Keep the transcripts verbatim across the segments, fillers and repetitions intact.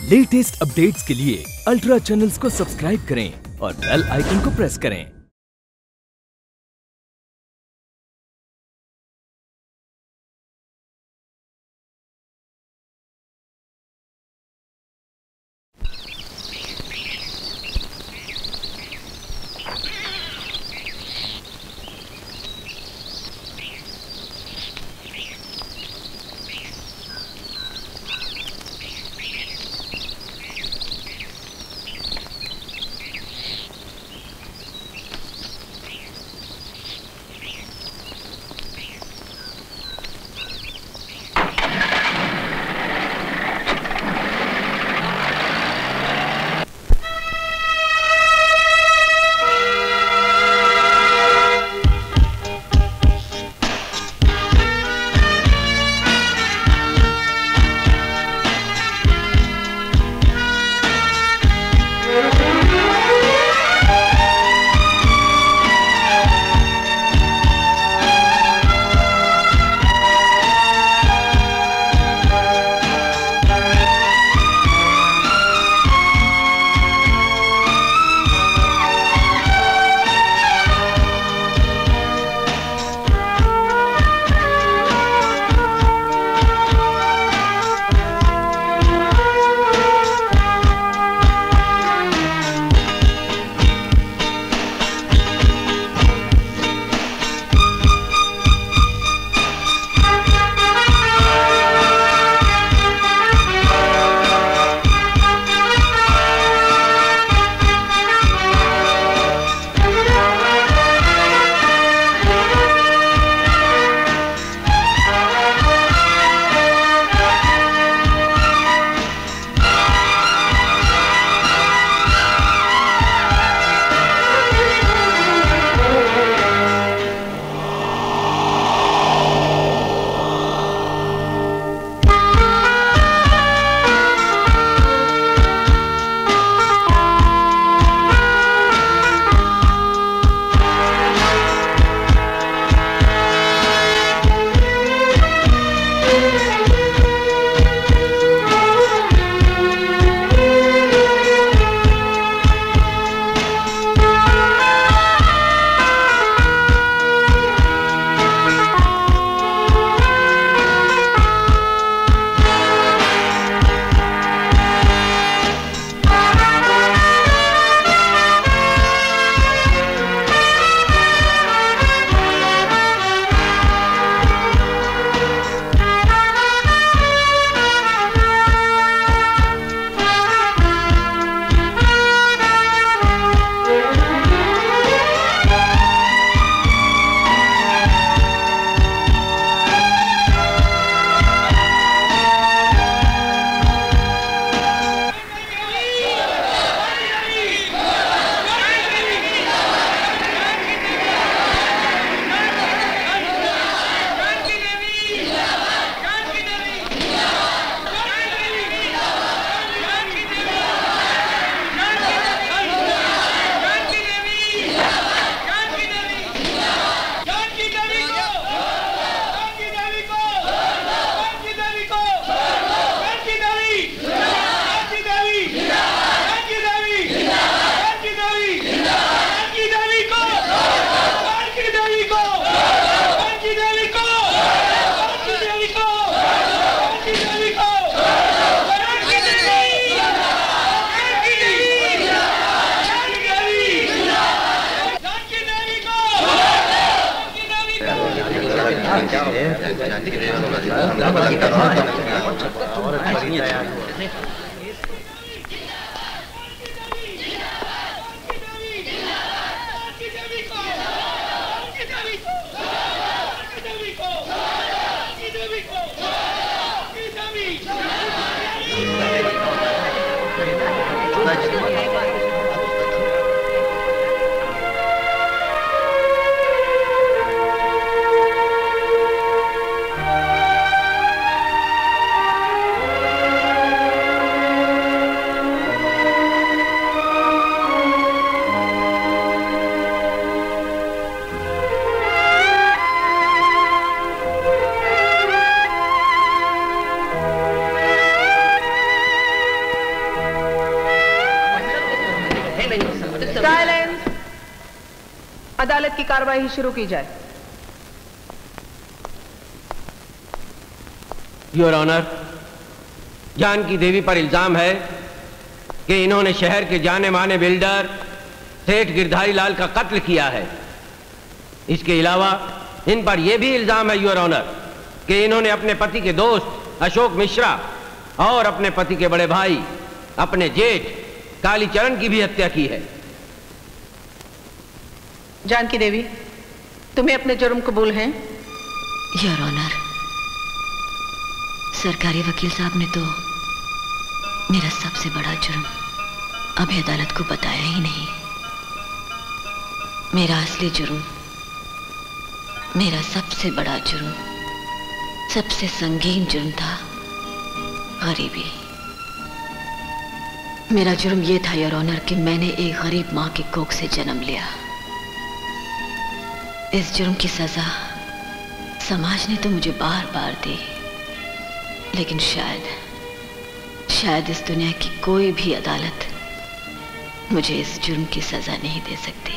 Latest updates के लिए ultra channels को सब्सक्राइब करें और बेल आइकन को प्रेस करें। अदालत की कार्रवाई शुरू की जाए। योर ऑनर, जानकी देवी पर इल्जाम है कि इन्होंने शहर के जाने माने बिल्डर सेठ गिरधारीलाल का कत्ल किया है। इसके अलावा इन पर यह भी इल्जाम है योर ऑनर कि इन्होंने अपने पति के दोस्त अशोक मिश्रा और अपने पति के बड़े भाई अपने जेठ कालीचरण की भी हत्या की है। जानकी देवी, तुम्हें अपने जुर्म कबूल हैं? योर ऑनर, सरकारी वकील साहब ने तो मेरा सबसे बड़ा जुर्म अभी अदालत को बताया ही नहीं। मेरा असली जुर्म, मेरा सबसे बड़ा जुर्म, सबसे संगीन जुर्म था गरीबी। मेरा जुर्म यह था योर ऑनर कि मैंने एक गरीब मां की कोख से जन्म लिया। इस जुर्म की सजा समाज ने तो मुझे बार बार दी, लेकिन शायद शायद इस दुनिया की कोई भी अदालत मुझे इस जुर्म की सजा नहीं दे सकती।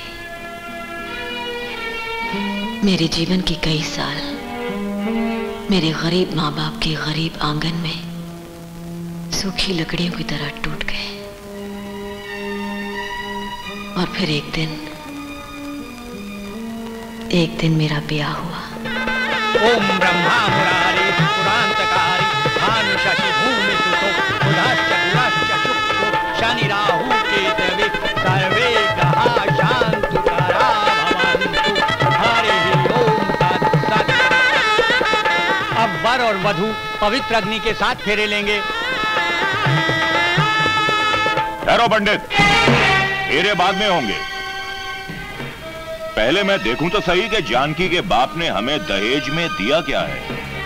मेरे जीवन के कई साल मेरे गरीब माँ बाप के गरीब आंगन में सूखी लकड़ियों की तरह टूट गए। और फिर एक दिन एक दिन मेरा ब्याह हुआ। ओम ब्रह्मा मुरारी पुरांतकारी भानु शशि भूमि सुतो बुधाश्च गुणाश्च शुक्र शनि राहु केतवे सर्वे ग्रहा शांतु करा भवन्तु। हरि ओम तत्सत्। अब वर और वधू पवित्र अग्नि के साथ फेरे लेंगे। ठहरो पंडित, फेरे बाद में होंगे। पहले मैं देखूं तो सही कि जानकी के बाप ने हमें दहेज में दिया क्या है।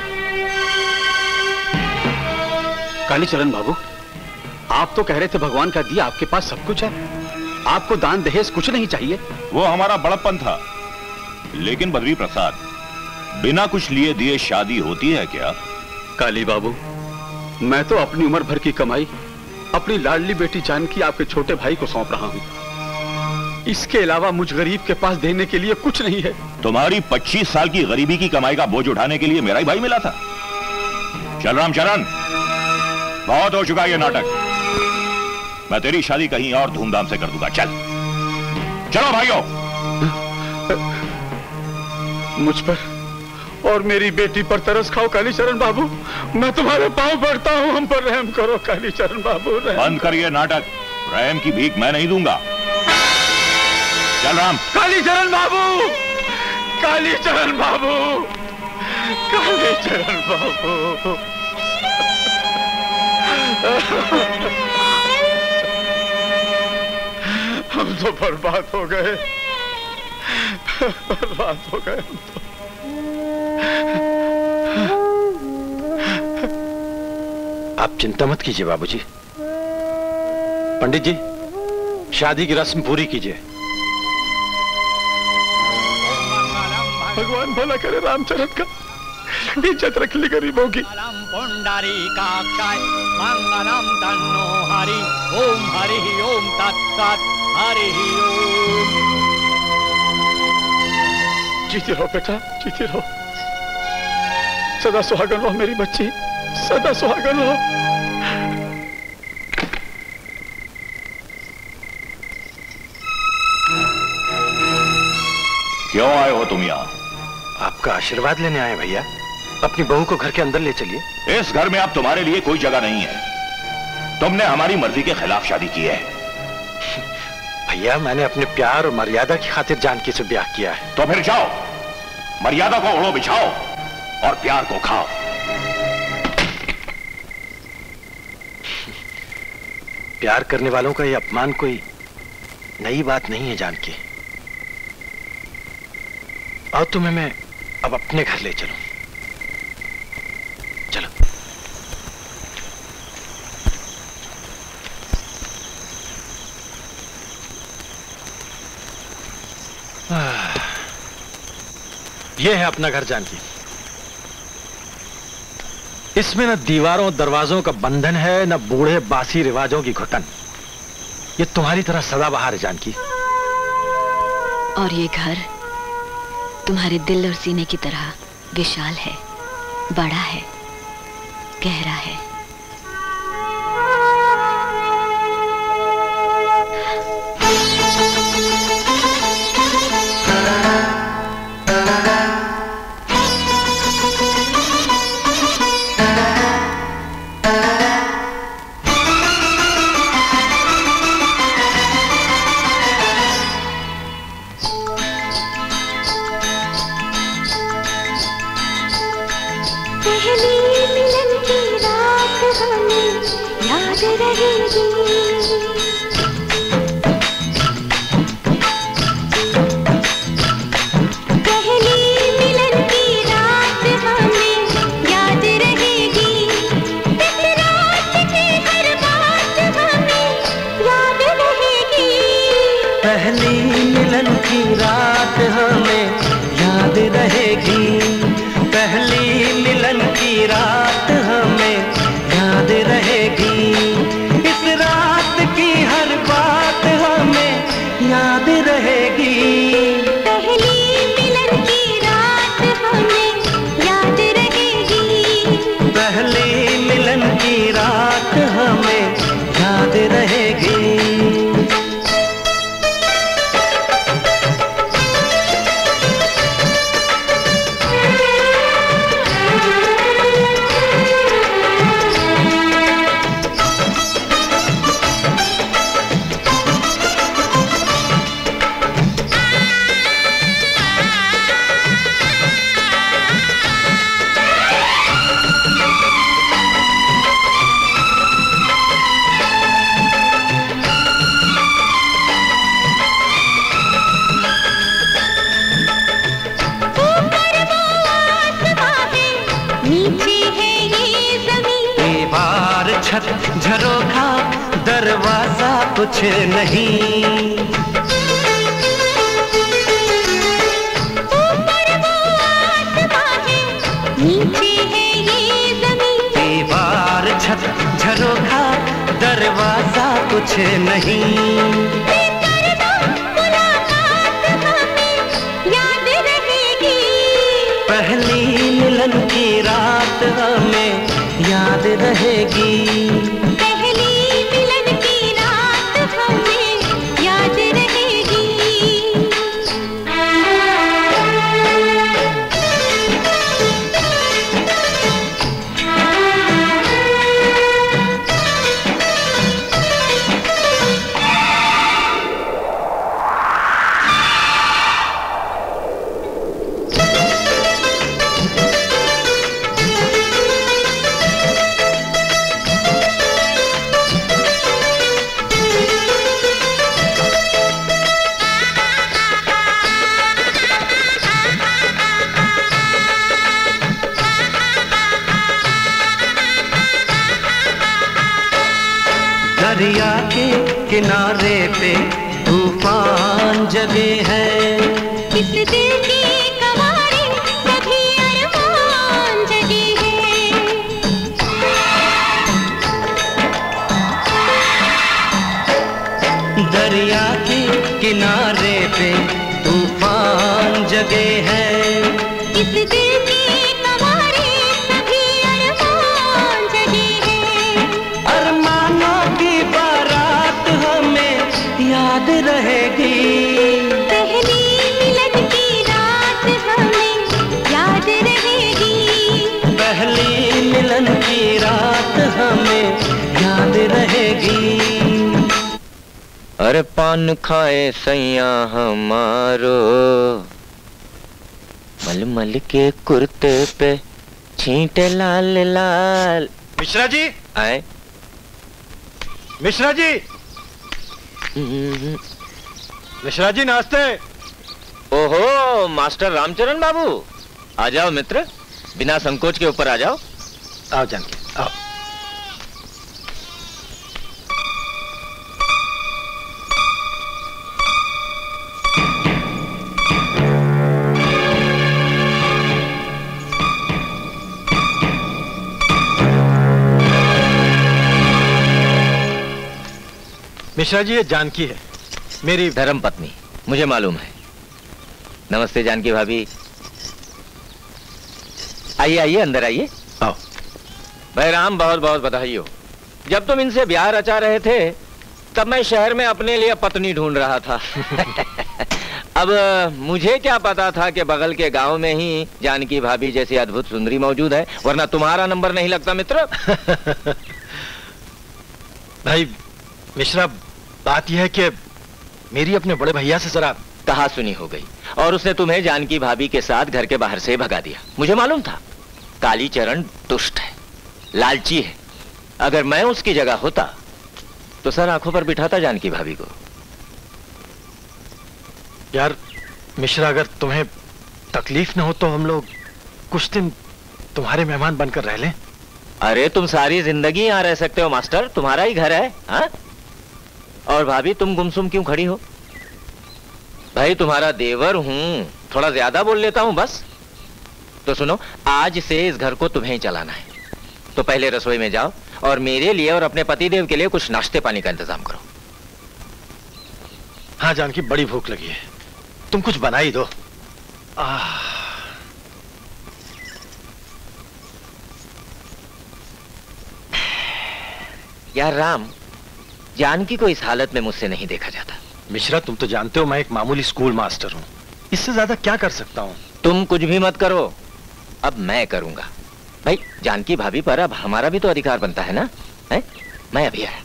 कालीचरण बाबू, आप तो कह रहे थे भगवान का दिया आपके पास सब कुछ है, आपको दान दहेज कुछ नहीं चाहिए। वो हमारा बड़प्पन था, लेकिन बद्री प्रसाद, बिना कुछ लिए दिए शादी होती है क्या? काली बाबू, मैं तो अपनी उम्र भर की कमाई अपनी लाडली बेटी जानकी आपके छोटे भाई को सौंप रहा हूं। इसके अलावा मुझ गरीब के पास देने के लिए कुछ नहीं है। तुम्हारी पच्चीस साल की गरीबी की कमाई का बोझ उठाने के लिए मेरा ही भाई मिला था। चल रामचरण, बहुत हो चुका ये नाटक। मैं तेरी शादी कहीं और धूमधाम से कर दूंगा। चल चलो भाइयों। मुझ पर और मेरी बेटी पर तरस खाओ कालीचरण बाबू, मैं तुम्हारे पांव पड़ता हूं, हम पर रहम करो कालीचरण बाबू। बंद करिए नाटक, रहम की भीख मैं नहीं दूंगा। चल राम। कालीचरण बाबू, कालीचरण बाबू, कालीचरण बाबू। हम तो बर्बाद हो गए, बर्बाद हो गए हम तो। आप चिंता मत कीजिए बाबूजी। पंडित जी, शादी की रस्म पूरी कीजिए। भगवान भला करे रामचरण का, इज्जत रख ली गरीबों की। मंगलम तन्नो हरि ओम हरि ओम तत्सत्। हरि ओम। जीती रहो बेटा, जीती रहो, सदा सुहागन रहो मेरी बच्ची, सदा सुहागन रहो। क्यों आए हो तुम यहाँ? आपका आशीर्वाद लेने आए भैया। अपनी बहू को घर के अंदर ले चलिए। इस घर में अब तुम्हारे लिए कोई जगह नहीं है। तुमने हमारी मर्जी के खिलाफ शादी की है। भैया, मैंने अपने प्यार और मर्यादा की खातिर जानकी से ब्याह किया है। तो फिर जाओ, मर्यादा को ओढ़ो बिछाओ और प्यार को खाओ। प्यार करने वालों का ये अपमान कोई नई बात नहीं है जानकी। और तुम्हें मैं अब अपने घर ले चलूं। चलो। यह है अपना घर जानकी। इसमें न दीवारों दरवाजों का बंधन है, न बूढ़े बासी रिवाजों की घुटन। ये तुम्हारी तरह सदाबहार है जानकी। और ये घर तुम्हारे दिल और सीने की तरह विशाल है, बड़ा है, गहरा है। झरोखा दरवाजा कुछ नहीं, ऊपर वो आसमां है, नीचे है ये ज़मीन। दीवार छत झरोखा दरवाजा कुछ नहीं, मुलाकात हमें याद रहेगी। पहली मिलन की रात हमें याद रहेगी। पहली मिलन की रात हमें याद रहेगी। दरिया के किनारे पे तूफान जगे है, इस दिल की कवारी कभी अरमान जगे है। दरिया के किनारे पे तूफान जगे है, इस दिल की कवारी कभी अरमान जगे है। अरमानों की बारात हमें याद रहेगी। पहली मिलन की रात हमें याद रहेगी। पहली मिलन की रात हमें याद रहेगी। अरे पान खाए सैया हमारो, मलमल के कुर्ते पे छींटे लाल लाल। मिश्रा जी आए। मिश्रा जी, मिश्रा जी नाश्ते। ओहो मास्टर रामचरण बाबू, आ जाओ मित्र, बिना संकोच के ऊपर आ जाओ। आओ जानकी, आओ। मिश्रा जी ये जानकी है, मेरी धर्म पत्नी। मुझे मालूम है, नमस्ते जानकी भाभी। आइए आइए अंदर आइए। आओ। भाई राम बहुत बहुत बधाई हो। जब तुम इनसे ब्याह रचा रहे थे तब मैं शहर में अपने लिए पत्नी ढूंढ रहा था। अब मुझे क्या पता था कि बगल के गांव में ही जानकी भाभी जैसी अद्भुत सुंदरी मौजूद है, वरना तुम्हारा नंबर नहीं लगता मित्र। भाई मिश्रा, बात यह है कि मेरी अपने बड़े भैया से जरा कहा सुनी हो गई और उसने तुम्हें जानकी भाभी के साथ घर के बाहर से भगा दिया। मुझे मालूम था कालीचरण दुष्ट है, लालची है। अगर मैं उसकी जगह होता तो सर आंखों पर बिठाता जानकी भाभी को। यार मिश्रा, अगर तुम्हें तकलीफ न हो तो हम लोग कुछ दिन तुम्हारे मेहमान बनकर रह लें। अरे तुम सारी जिंदगी यहाँ रह सकते हो मास्टर, तुम्हारा ही घर है। हाँ? और भाभी तुम गुमसुम क्यों खड़ी हो? भाई तुम्हारा देवर हूं, थोड़ा ज्यादा बोल लेता हूं बस। तो सुनो, आज से इस घर को तुम्हें ही चलाना है। तो पहले रसोई में जाओ और मेरे लिए और अपने पतिदेव के लिए कुछ नाश्ते पानी का इंतजाम करो। हाँ जानकी, बड़ी भूख लगी है, तुम कुछ बना ही दो। आह। यार राम, जानकी को इस हालत में मुझसे नहीं देखा जाता। मिश्रा, तुम तो जानते हो मैं एक मामूली स्कूल मास्टर हूं, इससे ज्यादा क्या कर सकता हूं। तुम कुछ भी मत करो, अब मैं करूंगा। भाई जानकी भाभी पर अब हमारा भी तो अधिकार बनता है ना? है? मैं अभी आया।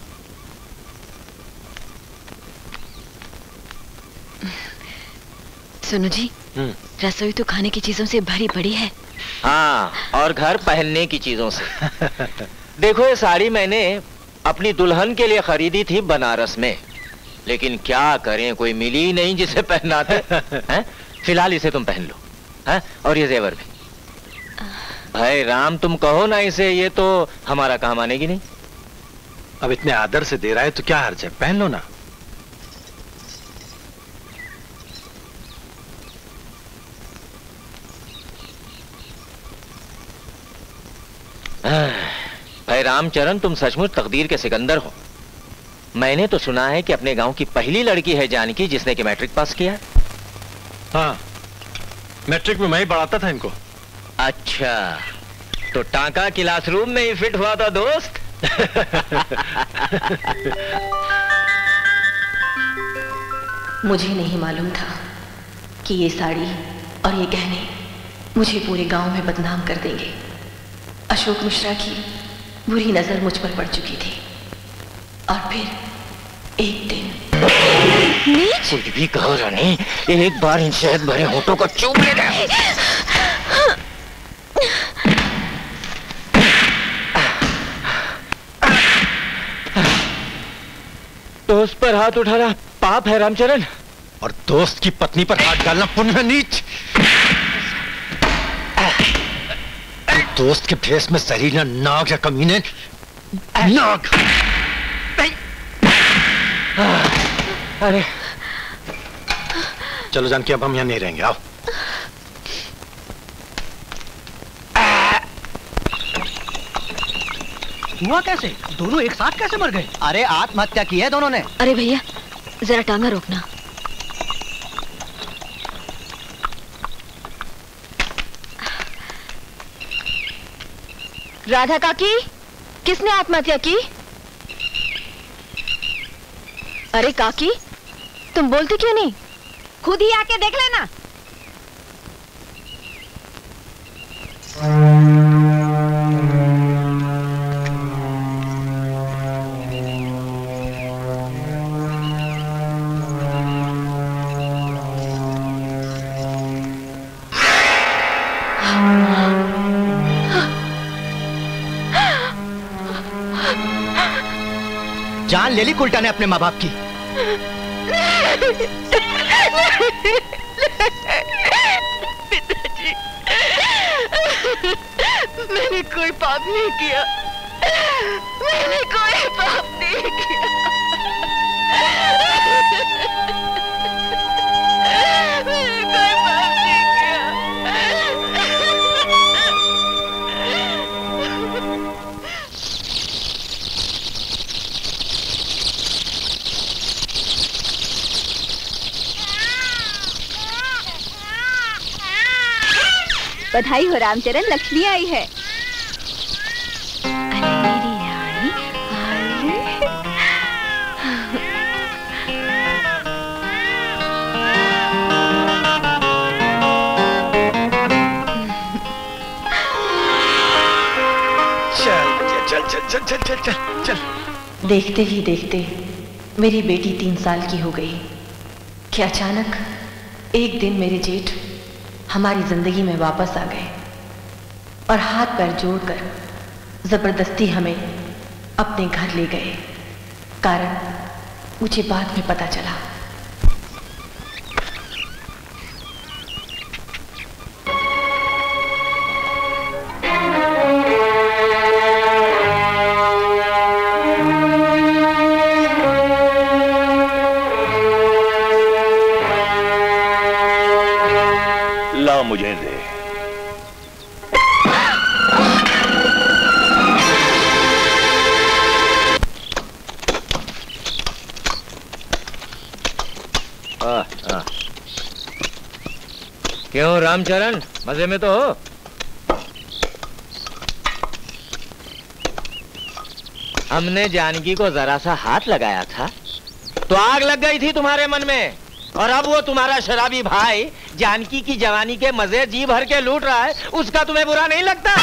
सुनो जी, रसोई तो खाने की चीजों से भरी पड़ी है। हाँ, और घर पहनने की चीजों से। देखो ये साड़ी मैंने अपनी दुल्हन के लिए खरीदी थी बनारस में, लेकिन क्या करें कोई मिली नहीं जिसे पहनाते। हैं? फिलहाल इसे तुम पहन लो। हैं? और ये जेवर भी। भाई राम तुम कहो ना इसे, ये तो हमारा काम मानेगी नहीं। अब इतने आदर से दे रहा है तो क्या हर्ज है, पहन लो ना। भाई रामचरण, तुम सचमुच तकदीर के सिकंदर हो। मैंने तो सुना है कि अपने गांव की पहली लड़की है जानकी जिसने कि मैट्रिक पास किया। हाँ, मैट्रिक में मैं ही पढ़ाता था इनको। अच्छा, तो टांका क्लासरूम में ही फिट हुआ था दोस्त। मुझे नहीं मालूम था कि ये साड़ी और ये गहने मुझे पूरे गांव में बदनाम कर देंगे। अशोक मिश्रा की बुरी नजर मुझ पर पड़ चुकी थी और फिर एक दिन नीच। कुछ भी कहो रानी, एक बार इन शहद भरे होठों को चूम लेना। दोस्त पर हाथ उठाना पाप है रामचरण, और दोस्त की पत्नी पर हाथ डालना पुण्य है नीच। दोस्त के फेस में जहरीला नाग या कमीने नाग। अरे चलो जानकी, अब हम यहाँ नहीं रहेंगे, आओ। हुआ कैसे? दोनों एक साथ कैसे मर गए? अरे आत्महत्या की है दोनों ने। अरे भैया जरा टांगा रोकना। राधा काकी, किसने आत्महत्या की? अरे काकी, तुम बोलती क्यों नहीं? खुद ही आके देख लेना। जान ले ली कुल्टा ने अपने माँ बाप की। पिताजी, मैंने कोई पाप नहीं किया, मैंने कोई पाप नहीं किया। मैंने कोई पाप नहीं किया। बधाई हो रामचरण, लक्ष्मी आई है। अरे मेरी रानी, चल चल चल चल चल चल चल। देखते ही देखते मेरी बेटी तीन साल की हो गई कि अचानक एक दिन मेरे जेठ हमारी जिंदगी में वापस आ गए और हाथ पैर जोड़कर जबरदस्ती हमें अपने घर ले गए। कारण मुझे बाद में पता चला। मुझे दे। आ, आ। क्यों रामचरण, मजे में तो हो? हमने जानकी को जरा सा हाथ लगाया था तो आग लग गई थी तुम्हारे मन में, और अब वो तुम्हारा शराबी भाई जानकी की जवानी के मजे जी भर के लूट रहा है, उसका तुम्हें बुरा नहीं लगता?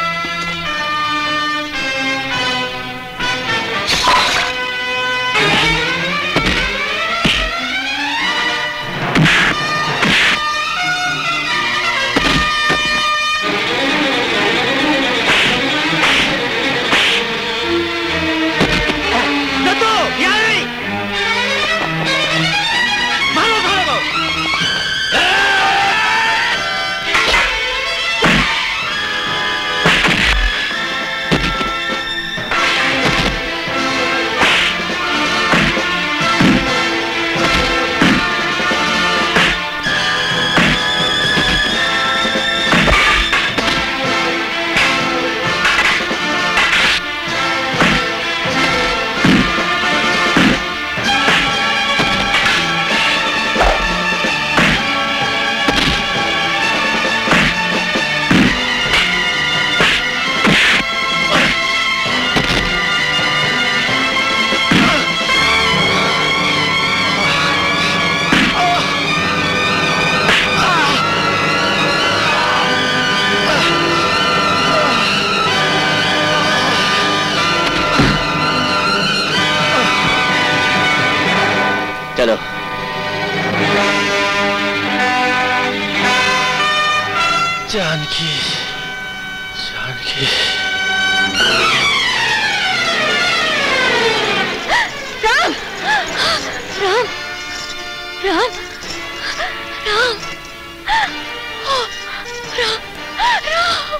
चलो। जानकी, जानकी। राम, राम, राम, राम, ओ, राम, राम।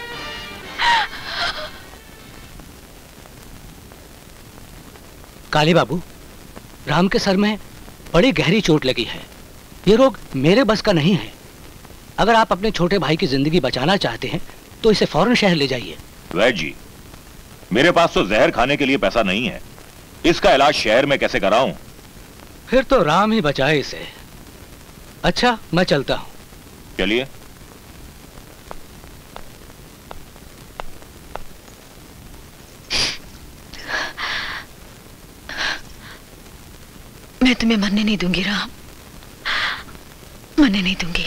काली बाबू, राम के सर में बड़ी गहरी चोट लगी है। ये रोग मेरे बस का नहीं है। अगर आप अपने छोटे भाई की जिंदगी बचाना चाहते हैं तो इसे फौरन शहर ले जाइए। वैद्य जी, मेरे पास तो जहर खाने के लिए पैसा नहीं है। इसका इलाज शहर में कैसे कराऊं? फिर तो राम ही बचाए इसे। अच्छा, मैं चलता हूं। चलिए। मैं तुम्हें मरने नहीं दूंगी राम, मरने नहीं दूंगी।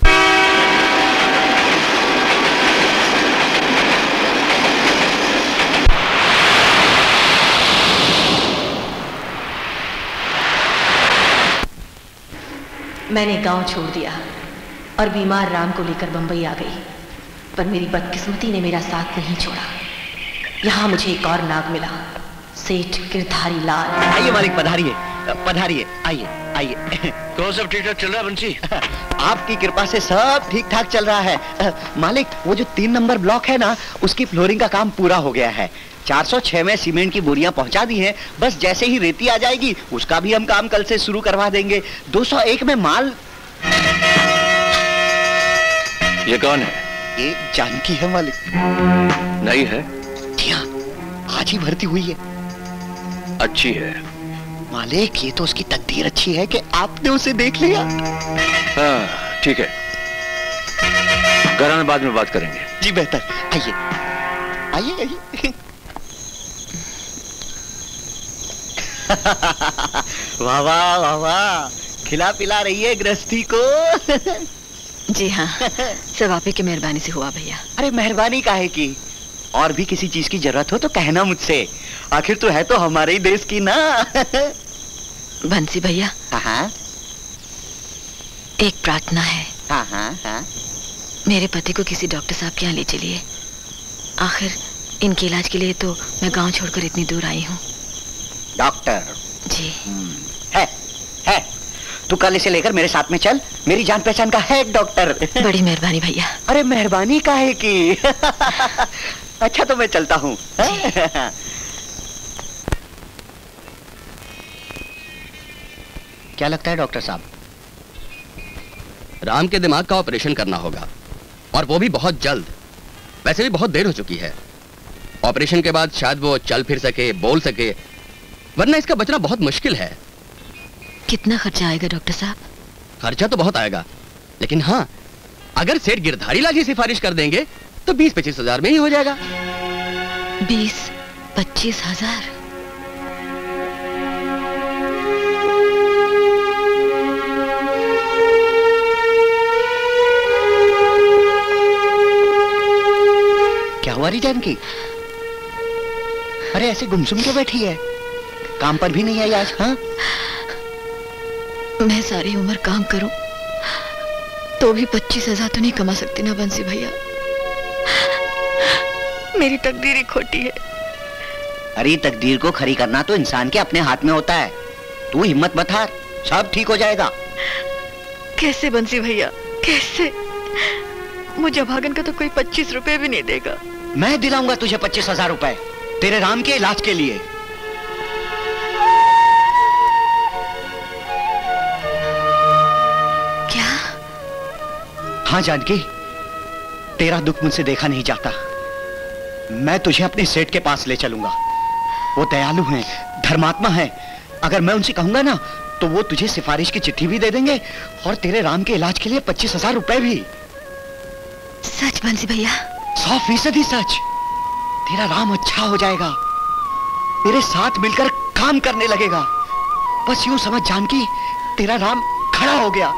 मैंने गांव छोड़ दिया और बीमार राम को लेकर बंबई आ गई, पर मेरी बदकिस्मती ने मेरा साथ नहीं छोड़ा। यहाँ मुझे एक और नाग मिला, सेठ गिरधारीलाल। आइए मालिक, पधारिए पधारिए, आइए आइए। तो सब ठीक ठाक चल रहा है बंसी? आपकी कृपा से सब ठीक ठाक चल रहा है मालिक। वो जो तीन नंबर ब्लॉक है ना, उसकी फ्लोरिंग का काम पूरा हो गया है। चार सौ छह में सीमेंट की बोरियां पहुंचा दी हैं। बस जैसे ही रेती आ जाएगी उसका भी हम काम कल से शुरू करवा देंगे। दो सौ एक में माल। ये कौन है? ये जानकी है मालिक। नहीं है? जी हाँ, आज ही भर्ती हुई है। अच्छी है मालिक, ये तो उसकी तकदीर अच्छी है कि आपने उसे देख लिया। हाँ ठीक है। घर आने बाद में बात करेंगे। जी बेहतर, आइए आइए आइए। वाह वाह वाह वाह, खिला पिला रही है गृहस्थी को। जी हाँ, सब आप ही की मेहरबानी से हुआ भैया। अरे मेहरबानी काहे की, और भी किसी चीज की जरूरत हो तो कहना मुझसे, आखिर तू है तो हमारे ही देश की ना। बंसी भैया, हाँ एक प्रार्थना है। हाँ हाँ हाँ। मेरे पति को किसी डॉक्टर साहब के यहाँ ले चलिए। आखिर इनके इलाज के लिए तो मैं गांव छोड़कर इतनी दूर आई हूँ। डॉक्टर? जी है है, तू कल इसे लेकर मेरे साथ में चल, मेरी जान पहचान का है एक डॉक्टर। बड़ी मेहरबानी भैया। अरे मेहरबानी काहे की। अच्छा तो मैं चलता हूँ। क्या लगता है डॉक्टर साहब? राम के दिमाग का ऑपरेशन करना होगा, और वो भी बहुत जल्द। वैसे भी बहुत देर हो चुकी है। ऑपरेशन के बाद शायद वो चल फिर सके, बोल सके, वरना इसका बचना बहुत मुश्किल है। कितना खर्चा आएगा डॉक्टर साहब? खर्चा तो बहुत आएगा, लेकिन हाँ, अगर सेठ गिरधारीलाल जी सिफारिश कर देंगे तो बीस पच्चीस हजार में ही हो जाएगा। बीस पच्चीस हजार? क्या हुआ रही जानकी? अरे ऐसे गुमसुम क्यों बैठी है? काम पर भी नहीं आई आज? हाँ, मैं सारी उम्र काम करूं तो भी पच्चीस हजार तो नहीं कमा सकती ना बंसी भैया। मेरी तकदीर ही खोटी है। अरे तकदीर को खरी करना तो इंसान के अपने हाथ में होता है। तू हिम्मत मत हार, सब ठीक हो जाएगा। कैसे बंसी भैया, कैसे? मुझे भागन का तो कोई पच्चीस रुपए भी नहीं देगा। मैं दिलाऊंगा तुझे पच्चीस हजार रुपए तेरे राम के इलाज के लिए। क्या? हाँ जानकी, तेरा दुख मुझसे देखा नहीं जाता। मैं तुझे अपने सेठ के पास ले चलूंगा। वो दयालु हैं, धर्मात्मा हैं। अगर मैं उनसे कहूंगा ना तो वो तुझे सिफारिश की चिट्ठी भी दे देंगे और तेरे राम के इलाज के लिए पच्चीस हजार रुपए भी। सच बंसी भैया? सौ फीसदी सच। तेरा राम अच्छा हो जाएगा, तेरे साथ मिलकर काम करने लगेगा। बस यूं समझ जानकी, तेरा राम खड़ा हो गया।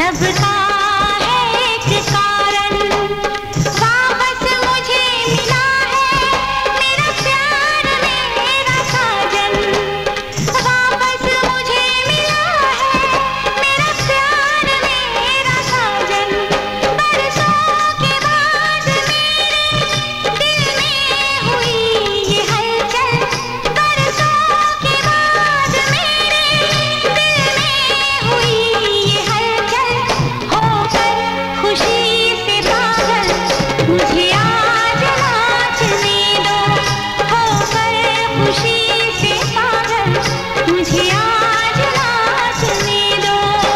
सबका है एक कारण, वापस मुझे मिला है मेरा प्यार मेरा साजन, वापस मुझे मिला है मेरा प्यार मेरा साजन। बरसों के बाद मेरे दिल में हुई ये हलचल, बरसों के बाद मेरे दिल में हुई ये हलचल, होकर खुशी से पागल मुझे आज नाचने दो, होकर खुशी से पागल मुझे आज नाचने दो।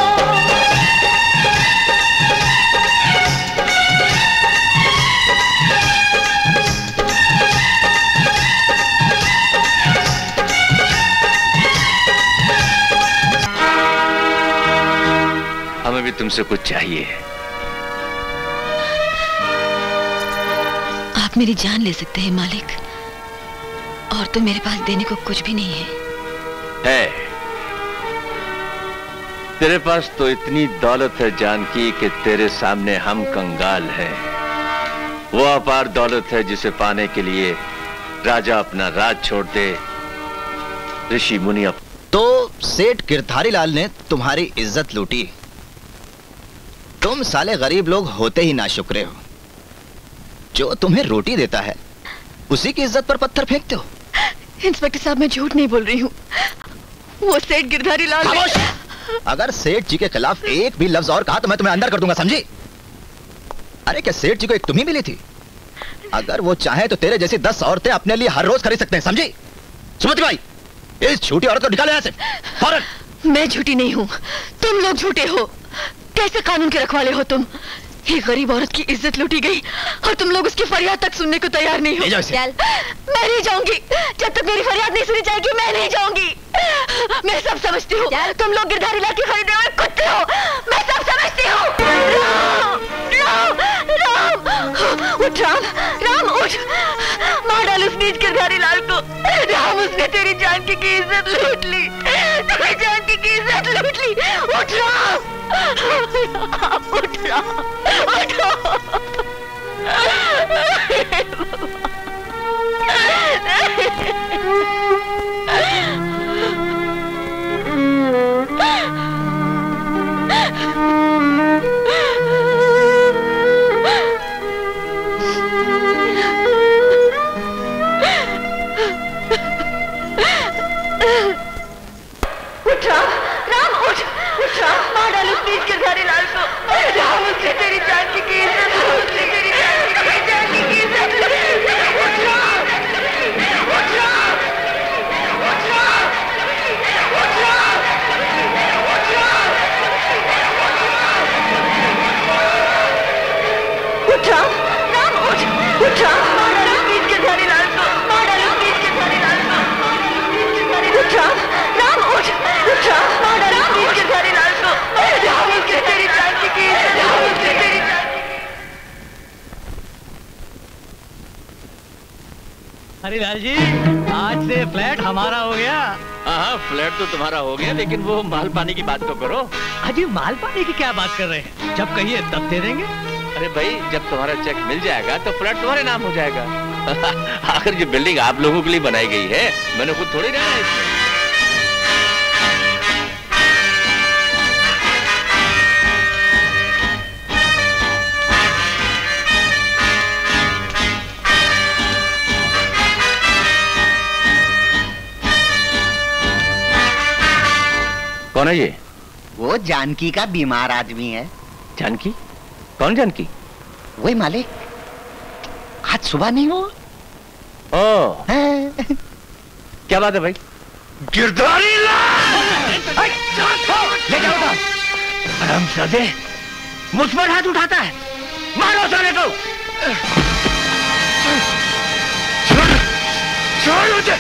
हमें भी तुमसे कुछ चाहिए। आप मेरी जान ले सकते हैं मालिक, और तो मेरे पास देने को कुछ भी नहीं है। है तेरे पास तो इतनी दौलत है जानकी कि तेरे सामने हम कंगाल हैं। वो अपार दौलत है जिसे पाने के लिए राजा अपना राज छोड़ दे, ऋषि मुनि अप... तो सेठ गिरधारीलाल ने तुम्हारी इज्जत लूटी, तुम साले गरीब लोग होते ही नाशुक्रे हो। जो तुम्हें रोटी देता है उसी की इज्जत पर पत्थर फेंकते हो। इंस्पेक्टर साहब, मैं झूठ नहीं बोल रही हूँ। वो सेठ गिरधारीलाल खामोश! अगर सेठ जी के खिलाफ एक भी लफ्ज और कहा तो मैं तुम्हें अंदर कर दूंगा, समझी? अरे क्या सेठ जी को एक तुम ही मिली थी? अगर वो चाहे तो तेरे जैसी दस औरतें अपने लिए हर रोज खरीद सकते हैं, समझी? सुमति भाई, इस झूठी औरत को निकालो यहाँ से फौरन। मैं झूठी नहीं हूँ, तुम लोग झूठे हो। कैसे कानून के रखवाले हो तुम? ये गरीब औरत की इज्जत लूटी गई और तुम लोग उसकी फरियाद तक सुनने को तैयार नहीं हो। मैं नहीं जाऊंगी, जब तक मेरी फरियाद नहीं सुनी जाएगी मैं नहीं जाऊंगी। मैं सब समझती हूँ, तुम लोग गिरधारीलाल की खरीदने वाले कुत्ते हो, मैं सब समझती हूँ। राम, राम, राम, उठ राम, राम उठ, मार डाल उस नीच गिरधारीलाल को। राम, उसने तेरी जानकी की इज्जत लूट ली, तेरी जानकी की इज्जत लूट ली। उठ राम, उठ राम, उठो। उठ राम, राम उठ, उठ राम, मार डाल उस नीच गिरधारीलाल को। राम, उसने तेरी जानकी की इज्जत लूट ली, तेरी जानकी की इज्जत लूट ली। उठ राम, उठ राम, उठ राम, उठ राम, उठ राम, उठ राम, राम उठ, उठ राम, मार डाल उस नीच गिरधारीलाल को, मार डाल उस नीच गिरधारीलाल को। उठ राम, राम उठ, उठ राम, मार डाल उस नीच गिरधारीलाल को। राम, उसने तेरी जानकी की इज्जत लूट ली, तेरी हरिलाल जी, आज से फ्लैट हमारा हो गया। हाँ हाँ, फ्लैट तो तुम्हारा हो गया, लेकिन वो माल पानी की बात तो करो। अजी, माल पानी की क्या बात कर रहे हैं? जब कहिए तब दे देंगे। अरे भाई, जब तुम्हारा चेक मिल जाएगा तो फ्लैट तुम्हारे नाम हो जाएगा। आखिर ये बिल्डिंग आप लोगों के लिए बनाई गई है, मैंने खुद थोड़ी रहना है इसमें। कौन है ये? वो जानकी का बीमार आदमी है। जानकी? कौन जानकी? वही मालिक, आज सुबह नहीं हो? ओ, क्या बात है भाई? गिरधारीलाल! ले जाओ तो। हरामजादे, मुझ पर हाथ उठाता है, मारो साले को। छोड़, छोड़ मुझे।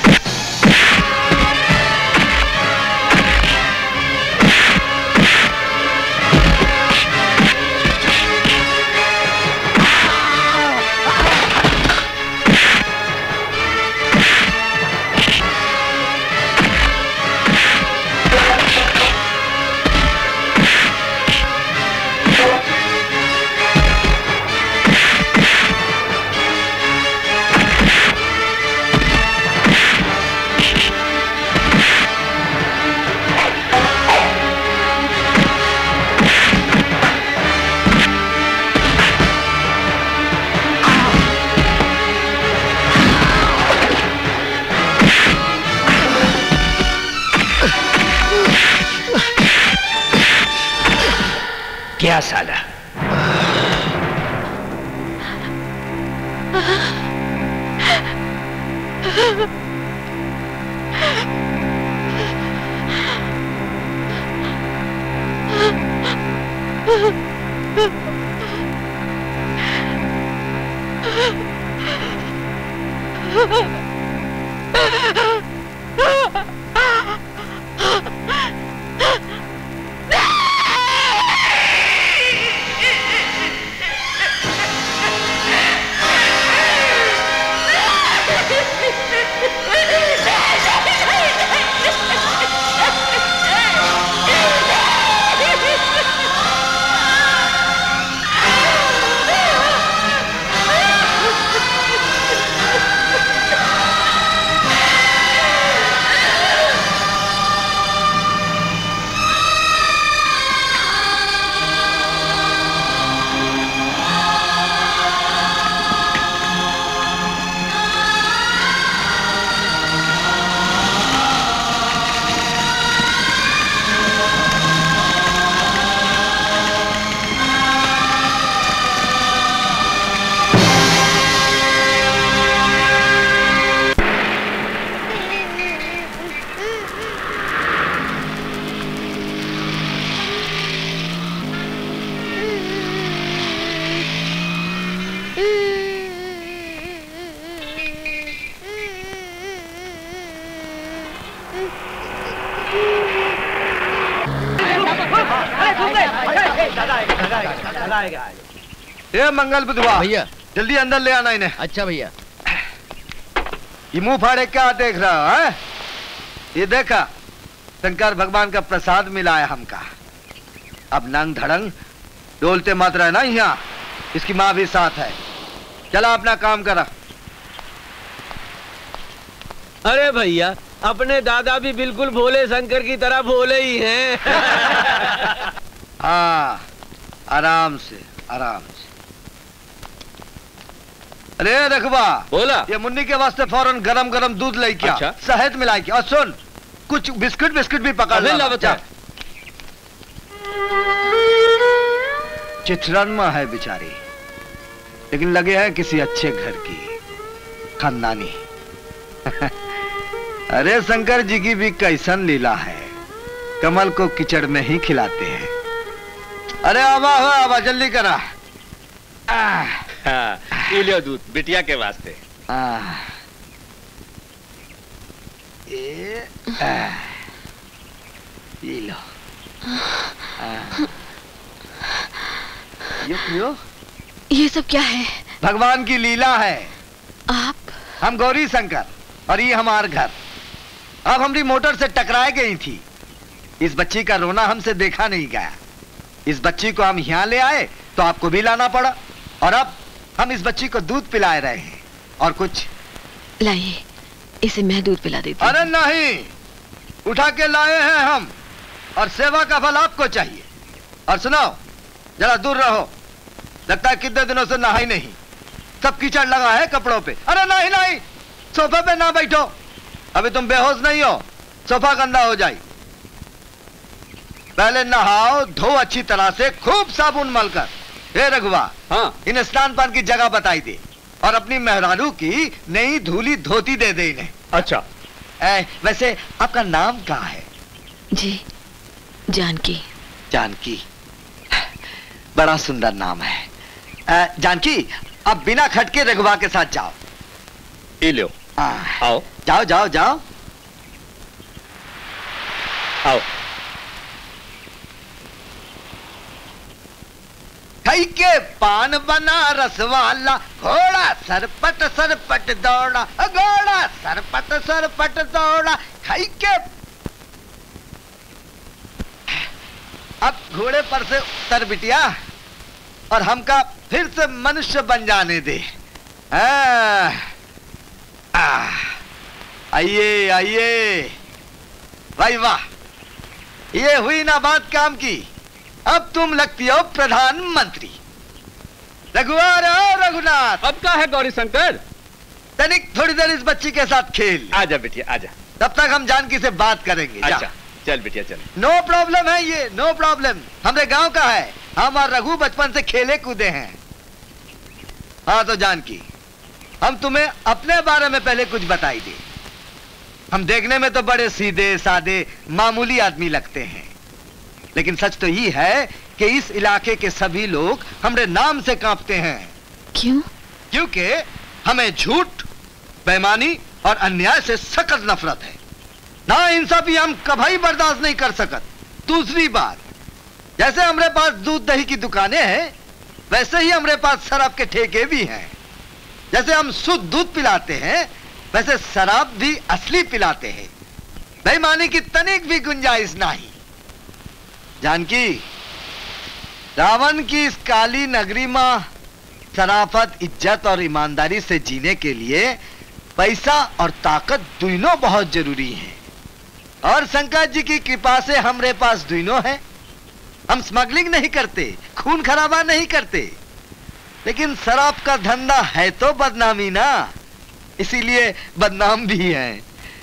जा साला। ये मंगल बुधवार भैया जल्दी अंदर ले आना इन्हें। अच्छा भैया। ये मुंह फाड़े क्या देख रहा है? ये देखा शंकर भगवान का प्रसाद मिला है हमका। अब नंग धड़ंग डोलते मत रहना यहाँ, इसकी माँ भी साथ है। चला अपना काम करा। अरे भैया अपने दादा भी बिल्कुल भोले शंकर की तरह भोले ही हैं। हाँ आराम से आराम से। अरे रखबा बोला ये मुन्नी के वास्ते फौरन गरम गरम दूध ले क्या। अच्छा। शहद मिला के और सुन कुछ बिस्कुट बिस्कुट भी पका ला। चिथरन में है बेचारी, लेकिन लगे हैं किसी अच्छे घर की, खानदानी। अरे शंकर जी की भी कैसन लीला है, कमल को कीचड़ में ही खिलाते हैं। अरे आवा हो आवा जल्दी करा। हाँ, ये लो दूध बिटिया के वास्ते। ये ये लो। ये पियो। ये सब क्या है? भगवान की लीला है। आप? हम गौरी शंकर और ये हमार घर। अब हमारी मोटर से टकराए गई थी। इस बच्ची का रोना हमसे देखा नहीं गया। इस बच्ची को हम यहाँ ले आए तो आपको भी लाना पड़ा, और अब हम इस बच्ची को दूध पिला रहे हैं। और कुछ लाइए, इसे मैं दूध पिला देती हूँ। अरे नहीं, उठा के लाए हैं हम, और सेवा का फल आपको चाहिए। और सुनो, जरा दूर रहो, लगता है कितने दिनों से नहाई नहीं, सब कीचड़ लगा है कपड़ों पे। अरे नहीं नहीं, सोफे पे ना बैठो, अभी तुम बेहोश नहीं हो, सोफा गंदा हो जाए। पहले नहाओ धो अच्छी तरह से, खूब साबुन मलकर। हे रघुवा, हाँ इन स्नान पान की जगह बताई दे, और अपनी मेहरारू की नई धूली धोती दे दे इन्हें। अच्छा। ए, वैसे आपका नाम क्या है? जी जानकी। जानकी, बड़ा सुंदर नाम है। ए, जानकी, अब बिना खटके रघुवा के साथ जाओ। ये लो। आओ जाओ जाओ जाओ आओ। खाई के पान बना रसवाला, घोड़ा सरपट सरपट दौड़ा, घोड़ा सरपट सरपट दौड़ा। खाई के अब घोड़े पर से उतर बिटिया, और हमका फिर से मनुष्य बन जाने दे। आइए आइए, भाई वाह, ये हुई ना बात काम की। अब तुम लगती हो प्रधानमंत्री। रघुवर और रघुनाथ। अब क्या है गौरी शंकर? तनिक थोड़ी देर इस बच्ची के साथ खेल। आजा बिटिया आजा। तब तक हम जानकी से बात करेंगे। अच्छा चल बिटिया चल। नो प्रॉब्लम है ये, नो प्रॉब्लम। हमारे गांव का है, हम और रघु बचपन से खेले कूदे हैं। हाँ तो जानकी, हम तुम्हें अपने बारे में पहले कुछ बताई दे। हम देखने में तो बड़े सीधे सादे मामूली आदमी लगते हैं, लेकिन सच तो ये है कि इस इलाके के सभी लोग हमारे नाम से कांपते हैं। क्यों? क्योंकि हमें झूठ, बेईमानी और अन्याय से सख्त नफरत है। ना इंसाफी हम कभी बर्दाश्त नहीं कर सकत। दूसरी बात, जैसे हमारे पास दूध दही की दुकानें हैं, वैसे ही हमारे पास शराब के ठेके भी हैं। जैसे हम शुद्ध दूध पिलाते हैं, वैसे शराब भी असली पिलाते हैं। बेईमानी की तनिक भी गुंजाइश नहीं। जानकी, रावण की इस काली नगरी में शराफत, इज्जत और ईमानदारी से जीने के लिए पैसा और ताकत दोनों बहुत जरूरी हैं। और शंकर जी की कृपा से हमारे पास दोनों है। हम स्मगलिंग नहीं करते, खून खराबा नहीं करते, लेकिन शराब का धंधा है तो बदनामी ना, इसीलिए बदनाम भी हैं।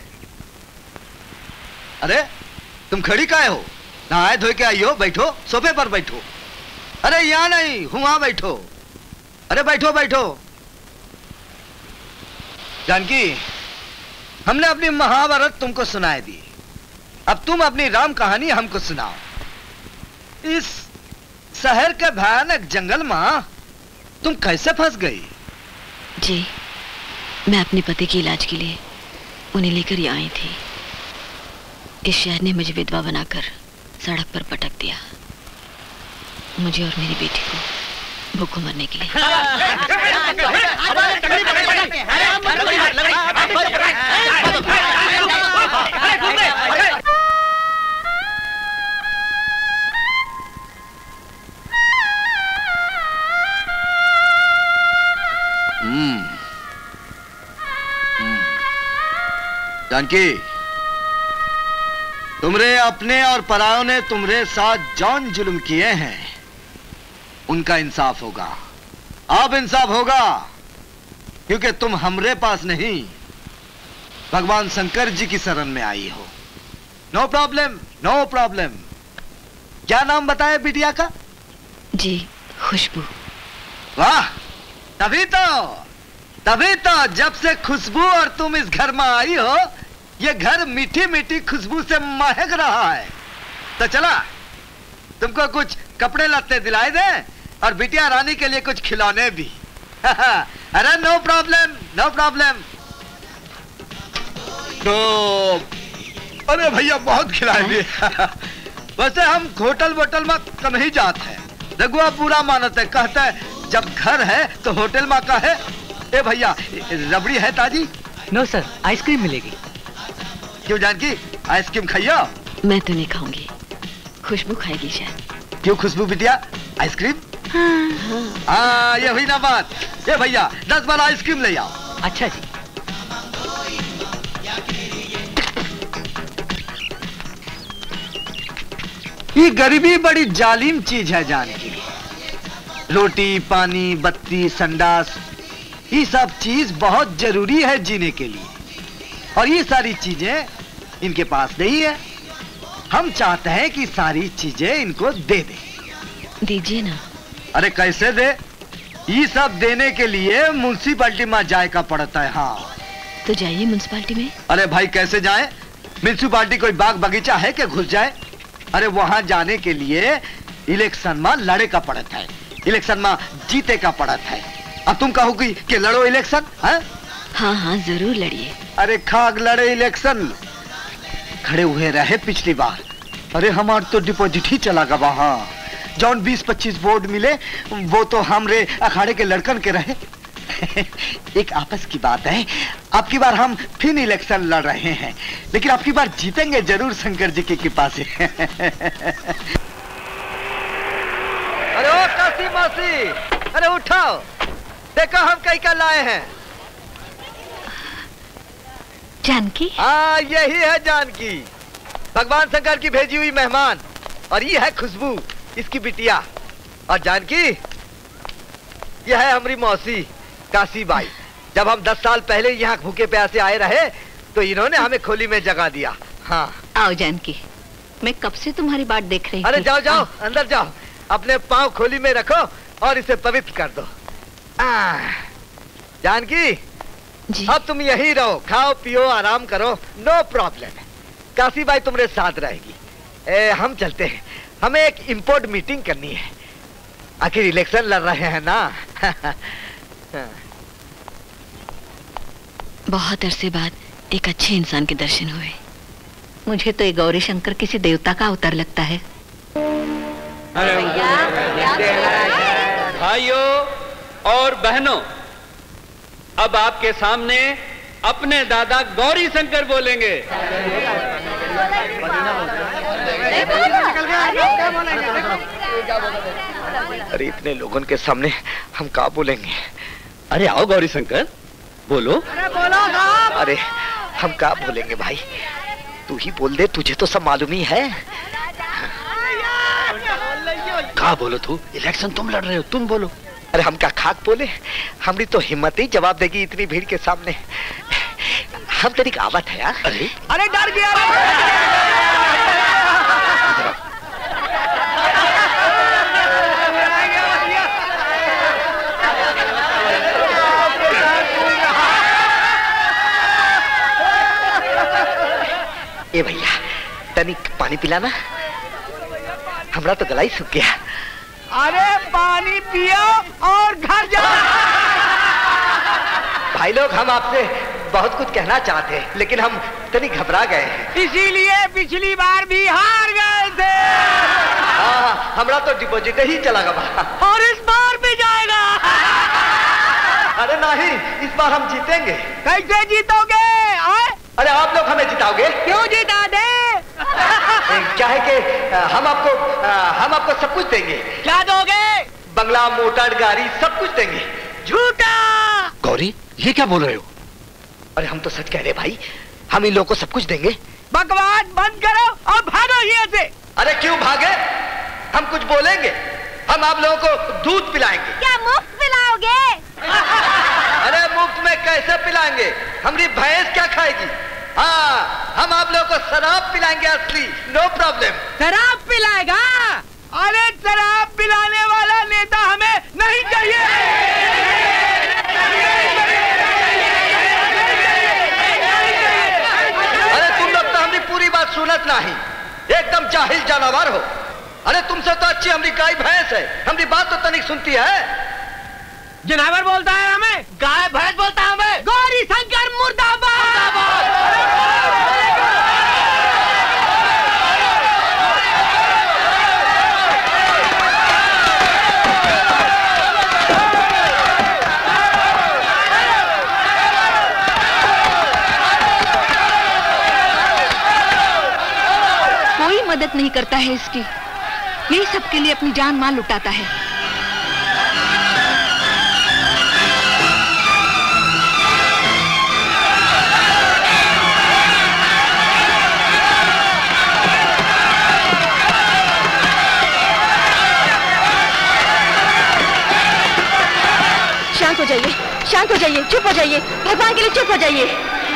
अरे तुम खड़ी काहे हो? नहाए धोए के आई हो, बैठो, सोफे पर बैठो। अरे यहाँ नहीं, वहां बैठो। अरे बैठो बैठो। जानकी, हमने अपनी महाभारत तुमको सुनाई दी, अब तुम अपनी राम कहानी हमको सुनाओ। इस शहर के भयानक जंगल में तुम कैसे फंस गई? जी, मैं अपने पति के इलाज के लिए उन्हें लेकर यहाँ आई थी। इस शहर ने मुझे विधवा बनाकर सड़क पर पटक दिया, मुझे और मेरी बेटी को भूखों मरने के लिए। जानकी, तुमरे अपने और परायों ने तुमरे साथ जौन जुल्म किए हैं, उनका इंसाफ होगा। अब इंसाफ होगा, क्योंकि तुम हमरे पास नहीं, भगवान शंकर जी की शरण में आई हो। No problem, no problem. क्या नाम बताया बिटिया का? जी, खुशबू। वाह, तभी तो तभी तो जब से खुशबू और तुम इस घर में आई हो, ये घर मीठी मीठी खुशबू से महक रहा है। तो चला, तुमको कुछ कपड़े लत्ते दिलाए दें और बिटिया रानी के लिए कुछ खिलौने भी। अरे नो प्रॉब्लम, नो प्रॉब्लम। तो अरे भैया बहुत खिलाए दिए। वैसे हम होटल वोटल में कम ही जाते हैं। रघुआ पूरा मानत है, कहता है जब घर है तो होटल में का है। ए भैया, रबड़ी है ताजी? नो सर, आइसक्रीम मिलेगी। क्यों जानकी, आइसक्रीम खाइयो? मैं तो नहीं खाऊंगी, खुशबू खाएगी शायद। क्यों खुशबू बिटिया, आइसक्रीम? हाँ, हाँ ये हुई ना बात। ये भैया दस बार आइसक्रीम ले आओ। अच्छा जी। ये गरीबी बड़ी जालिम चीज है जानकी। रोटी, पानी, बत्ती, संडास, ये सब चीज बहुत जरूरी है जीने के लिए, और ये सारी चीजें इनके पास नहीं है। हम चाहते हैं कि सारी चीजें इनको दे दे। दीजिए ना। अरे कैसे दे? ये सब देने के लिए म्युनिसिपैलिटी में जाए का पड़ता है। हाँ तो जाइए म्युनिसिपैलिटी में। अरे भाई कैसे जाए? म्युनिसिपैलिटी कोई बाग बगीचा है कि घुस जाए? अरे वहां जाने के लिए इलेक्शन में लड़े का पड़ता है, इलेक्शन में जीते का पड़ता है। अब तुम कहोगी कि लड़ो इलेक्शन? है? हाँ हाँ जरूर लड़िए। अरे खाग लड़े इलेक्शन, खड़े हुए रहे पिछली बार। अरे हमार तो डिपॉजिट ही चला गया वहाँ। जौन बीस पच्चीस वोट मिले वो तो हमरे अखाड़े के लड़कन के रहे। एक आपस की बात है, अब की बार हम फिर इलेक्शन लड़ रहे हैं, लेकिन अब की बार जीतेंगे जरूर शंकर जी की कृपा से। अरे ओ काशी मासी, अरे उठाओ, देखो हम कहीं का लाए हैं। जानकी? हाँ यही है जानकी, भगवान शंकर की भेजी हुई मेहमान। और ये है खुशबू, इसकी बिटिया। और जानकी, यह है हमारी मौसी काशीबाई। जब हम दस साल पहले यहाँ भूखे प्यासे आए रहे तो इन्होंने हमें खोली में जगा दिया। हाँ आओ जानकी, मैं कब से तुम्हारी बात देख रही अरे थी। जाओ जाओ अंदर जाओ। अपने पांव खोली में रखो और इसे पवित्र कर दो। आ, जानकी जी। अब तुम यहीं रहो, खाओ पियो आराम करो, नो प्रॉब्लम। काशीबाई तुम्हारे साथ रहेगी। ए, हम चलते हैं, हमें एक इम्पोर्ट मीटिंग करनी है, आखिर इलेक्शन लड़ रहे हैं ना। बहुत अरसे बाद एक अच्छे इंसान के दर्शन हुए। मुझे तो ये गौरीशंकर किसी देवता का अवतार लगता है। भाइयों और बहनों, अब आपके सामने अपने दादा गौरीशंकर बोलेंगे। अरे इतने लोगों के सामने हम क्या बोलेंगे? अरे आओ गौरीशंकर, बोलो। अरे बोलो साहब। अरे हम क्या बोलेंगे भाई, तू ही बोल दे, तुझे तो सब मालूम ही है। कहा बोलो तू, इलेक्शन तुम लड़ रहे हो, तुम बोलो। अरे हम क्या खाक बोले, हमारी तो हिम्मत ही जवाब देगी इतनी भीड़ के सामने। हम तेरी कहावत है यार। अरे अरे डर गया। ए भैया तनिक पानी पिलाना, हमरा तो गला ही सूख गया। अरे पानी पियो और घर जाओ। भाई लोग हम आपसे बहुत कुछ कहना चाहते हैं, लेकिन हम तनिक घबरा गए हैं, इसीलिए पिछली बार भी हार गए थे। हाँ, हमरा तो डिपॉजिट ही चला गया और इस बार भी जाएगा। अरे नहीं, इस बार हम जीतेंगे। कैसे जीतोगे? आए? अरे आप लोग हमें जिताओगे। क्यों जिता दे? क्या है कि हम आपको हम आपको सब कुछ देंगे। क्या दोगे? बंगला, मोटर, गाड़ी सब कुछ देंगे। झूठा। गौरी ये क्या बोल रहे हो? अरे हम तो सच कह रहे भाई, हम इन लोगों को सब कुछ देंगे। बकवास बंद करो और भागो यहाँ से। अरे क्यों भागे? हम कुछ बोलेंगे, हम आप लोगों को दूध पिलाएंगे। क्या मुफ्त पिलाओगे? अरे मुफ्त में कैसे पिलाएंगे, हमारी भैंस क्या खाएगी? हाँ, हम आप लोगों को शराब पिलाएंगे असली, नो प्रॉब्लम। शराब पिलाएगा? अरे शराब पिलाने वाला नेता हमें नहीं चाहिए। अरे तुम लोग तो हमारी पूरी बात सुनत नहीं, एकदम जाहिल जानवर हो। अरे तुमसे तो अच्छी हमारी गाय भैंस है, हमारी बात तो तनिक सुनती है। जनावर बोलता है हमें, गाय भैंस बोलता है हमें। गौरीशंकर मुर्दाबाद। कोई मदद नहीं करता है इसकी, यही सबके लिए अपनी जान माल लुटाता है। शांत हो जाइए, शांत हो जाइए, चुप हो जाइए, भगवान के लिए चुप हो जाइए।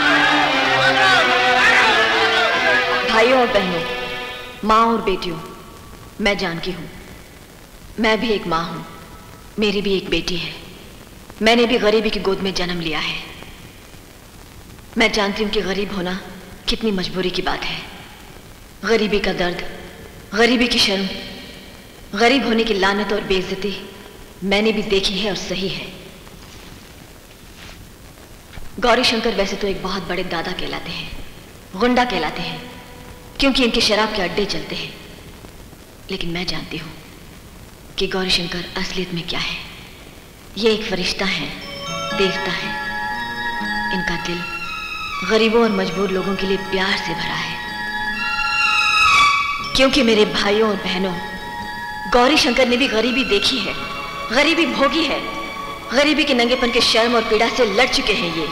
भाइयों और बहनों, माँ और बेटियों, मैं जानकी हूँ, मैं भी एक माँ हूँ, मेरी भी एक बेटी है, मैंने भी गरीबी की गोद में जन्म लिया है। मैं जानती हूँ कि गरीब होना कितनी मजबूरी की बात है। गरीबी का दर्द, गरीबी की शर्म, गरीब होने की लानत और बेइज्जती मैंने भी देखी है और सही है। गौरीशंकर वैसे तो एक बहुत बड़े दादा कहलाते हैं, गुंडा कहलाते हैं, क्योंकि इनके शराब के अड्डे चलते हैं। लेकिन मैं जानती हूँ कि गौरीशंकर असलियत में क्या है। ये एक फरिश्ता है, देवता है। इनका दिल गरीबों और मजबूर लोगों के लिए प्यार से भरा है। क्योंकि मेरे भाइयों और बहनों, गौरीशंकर ने भी गरीबी देखी है, गरीबी भोगी है, गरीबी के नंगेपन के शर्म और पीड़ा से लड़ चुके हैं ये।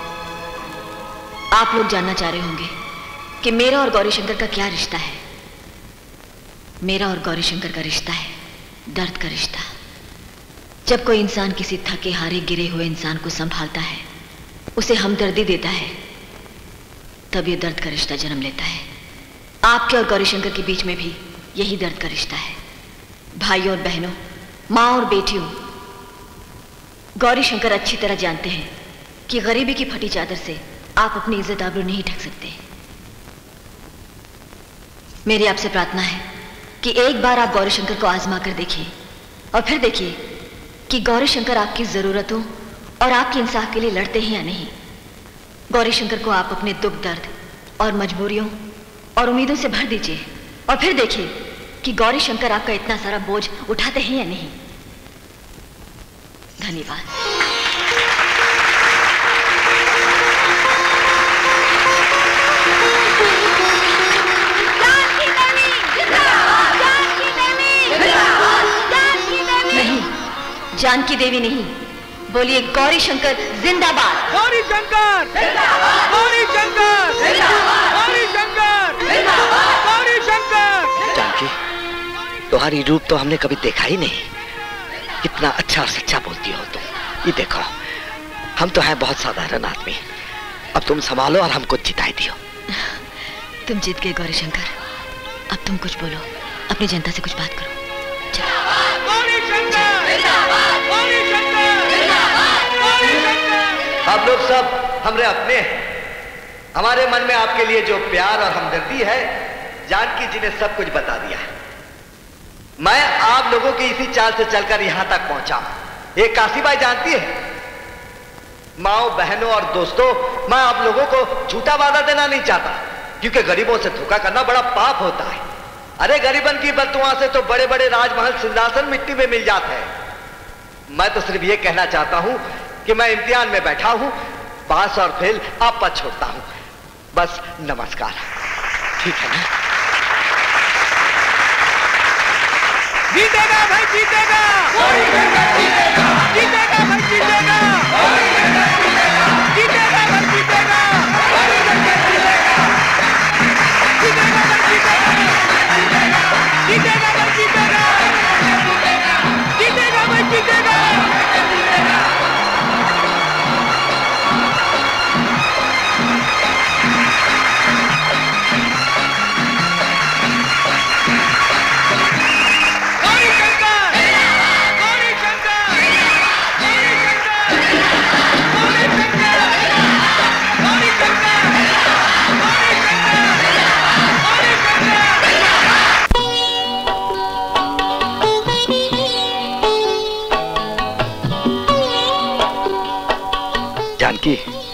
आप लोग जानना चाह रहे होंगे कि मेरा और गौरीशंकर का क्या रिश्ता है। मेरा और गौरीशंकर का रिश्ता है दर्द का रिश्ता। जब कोई इंसान किसी थके हारे गिरे हुए इंसान को संभालता है, उसे हमदर्दी देता है, तब ये दर्द का रिश्ता जन्म लेता है। आपके और गौरीशंकर के बीच में भी यही दर्द का रिश्ता है। भाइयों और बहनों, माँ और बेटियों, गौरीशंकर अच्छी तरह जानते हैं कि गरीबी की फटी चादर से आप अपनी इज्जत आबरू नहीं ढक सकते। मेरी आपसे प्रार्थना है कि एक बार आप गौरीशंकर को आजमा कर देखिए और फिर देखिए कि गौरीशंकर आपकी जरूरतों और आपके इंसाफ के लिए लड़ते हैं या नहीं। गौरीशंकर को आप अपने दुख दर्द और मजबूरियों और उम्मीदों से भर दीजिए और फिर देखिए कि गौरीशंकर आपका इतना सारा बोझ उठाते हैं या नहीं। धन्यवाद। नहीं, जानकी देवी नहीं, बोलिए गौरीशंकर जिंदाबाद। गौरीशंकर जिंदाबाद, गौरीशंकर जिंदाबाद, गौरीशंकर जिंदाबाद, गौरीशंकर। जानकी, तुम्हारी रूप तो हमने कभी देखा ही नहीं। कितना अच्छा और सच्चा बोलती हो तुम। ये देखो, हम तो हैं बहुत साधारण आदमी, अब तुम संभालो और हमको जिताई दियो। तुम जीत गए गौरीशंकर, अब तुम कुछ बोलो, अपनी जनता से कुछ बात करो। आप लोग सब हमरे अपने हैं। हमारे मन में आपके लिए जो प्यार और हमदर्दी है, जानकी जी ने सब कुछ बता दिया है। मैं आप लोगों की इसी चाल से चलकर यहां तक पहुंचा। एक काशीबाई जानती है, माओ बहनों और दोस्तों, मैं आप लोगों को झूठा वादा देना नहीं चाहता, क्योंकि गरीबों से धोखा करना बड़ा पाप होता है। अरे गरीबन की बददुआ से तो बड़े बड़े राजमहल सिंहासन मिट्टी में मिल जाते हैं। मैं तो सिर्फ ये कहना चाहता हूं कि मैं इम्तिहान में बैठा हूं, पास और फेल आप पर छोड़ता हूं। बस नमस्कार। ठीक है ना? जीतेगा भाई, जीतेगा जीतेगा जीतेगा भाई, जीतेगा जीतेगा भाई, जीतेगा जीतेगा भाई, जीतेगा जीतेगा भाई, जीतेगा जीतेगा भाई, जीतेगा। जानकी,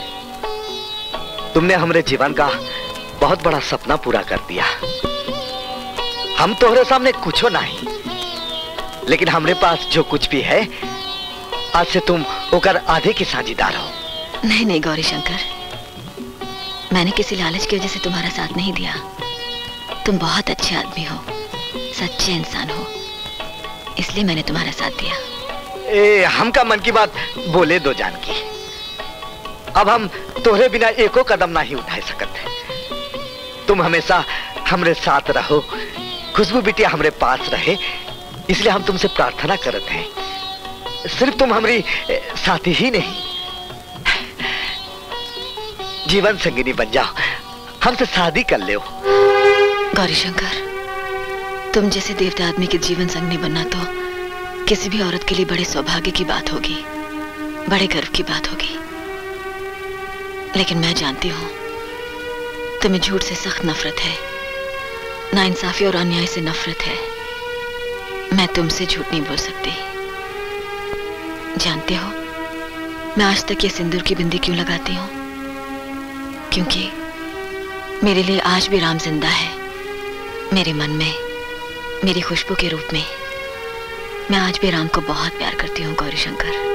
तुमने हमारे जीवन का बहुत बड़ा सपना पूरा कर दिया। हम तोहरे सामने कुछ नहीं, लेकिन हमारे पास जो कुछ भी है, आज से तुम ओकर आधे की साझीदार हो। नहीं नहीं गौरीशंकर, मैंने किसी लालच की वजह से तुम्हारा साथ नहीं दिया। तुम बहुत अच्छे आदमी हो, सच्चे इंसान हो, इसलिए मैंने तुम्हारा साथ दिया। ए, हमका मन की बात बोले दो जानकी। अब हम तोहरे बिना एको कदम नहीं उठा सकते। तुम हमेशा हमरे साथ रहो, खुशबू बिटिया हमरे पास रहे, इसलिए हम तुमसे प्रार्थना करते हैं। सिर्फ तुम हमारी साथी ही नहीं, जीवन संगिनी बन जाओ, हमसे शादी कर लो। गौरीशंकर, तुम जैसे देवता आदमी के जीवन संगनी बनना तो किसी भी औरत के लिए बड़े सौभाग्य की बात होगी, बड़े गर्व की बात होगी। लेकिन मैं जानती हूं तुम्हें झूठ से सख्त नफरत है, नाइंसाफी और अन्याय से नफरत है। मैं तुमसे झूठ नहीं बोल सकती। जानते हो मैं आज तक ये सिंदूर की बिंदी क्यों लगाती हूँ? क्योंकि मेरे लिए आज भी राम जिंदा है, मेरे मन में, मेरी खुशबू के रूप में। मैं आज भी राम को बहुत प्यार करती हूँ गौरीशंकर।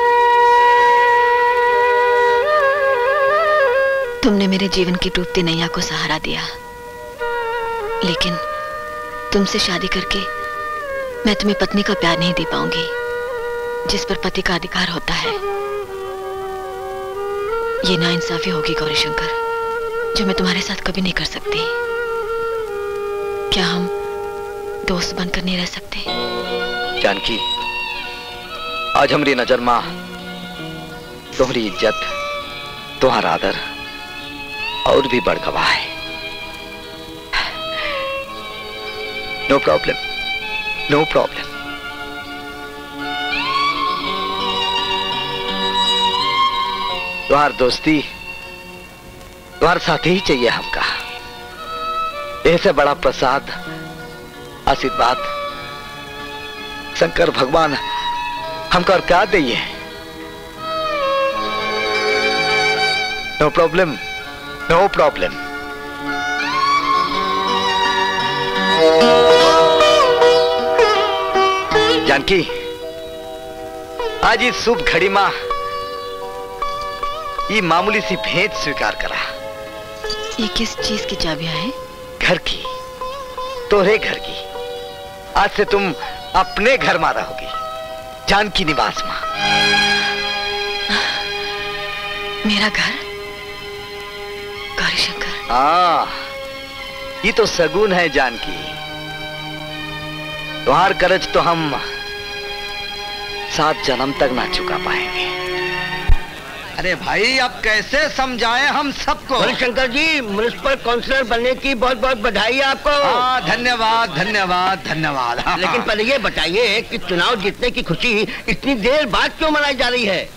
तुमने मेरे जीवन की डूबती नैया को सहारा दिया, लेकिन तुमसे शादी करके मैं तुम्हें पत्नी का प्यार नहीं दे पाऊंगी, जिस पर पति का अधिकार होता है। ये नाइंसाफी होगी गौरीशंकर, जो मैं तुम्हारे साथ कभी नहीं कर सकती। क्या हम दोस्त बनकर नहीं रह सकते? जानकी, आज हमारी नजर मां तुम्हारी इज्जत, तुम्हारा आदर और भी बड़ गवाह है। No problem, no problem. तुम्हार दोस्ती तुम्हारे साथ ही चाहिए हमका। ऐसे बड़ा प्रसाद आशीर्वाद शंकर भगवान हमको और क्या दिए। No problem, no problem. Janaki, आज इस शुभ घड़ी मां ये मामूली सी भेंट स्वीकार करा। ये किस चीज की चाबियां हैं? घर की, तोरे घर की। आज से तुम अपने घर में रहोगी, जानकी निवास मां। मेरा घर? गौरीशंकर। हाँ, ये तो सगुन है जानकी। तुम्हार कर्ज तो हम सात जन्म तक ना चुका पाएंगे। अरे भाई, अब कैसे समझाएं हम सबको? शंकर जी, म्युनिसिपल काउंसलर बनने की बहुत बहुत बधाई आपको। हाँ, धन्यवाद धन्यवाद धन्यवाद। हाँ, लेकिन पहले ये बताइए कि चुनाव जीतने की खुशी इतनी देर बाद क्यों मनाई जा रही है?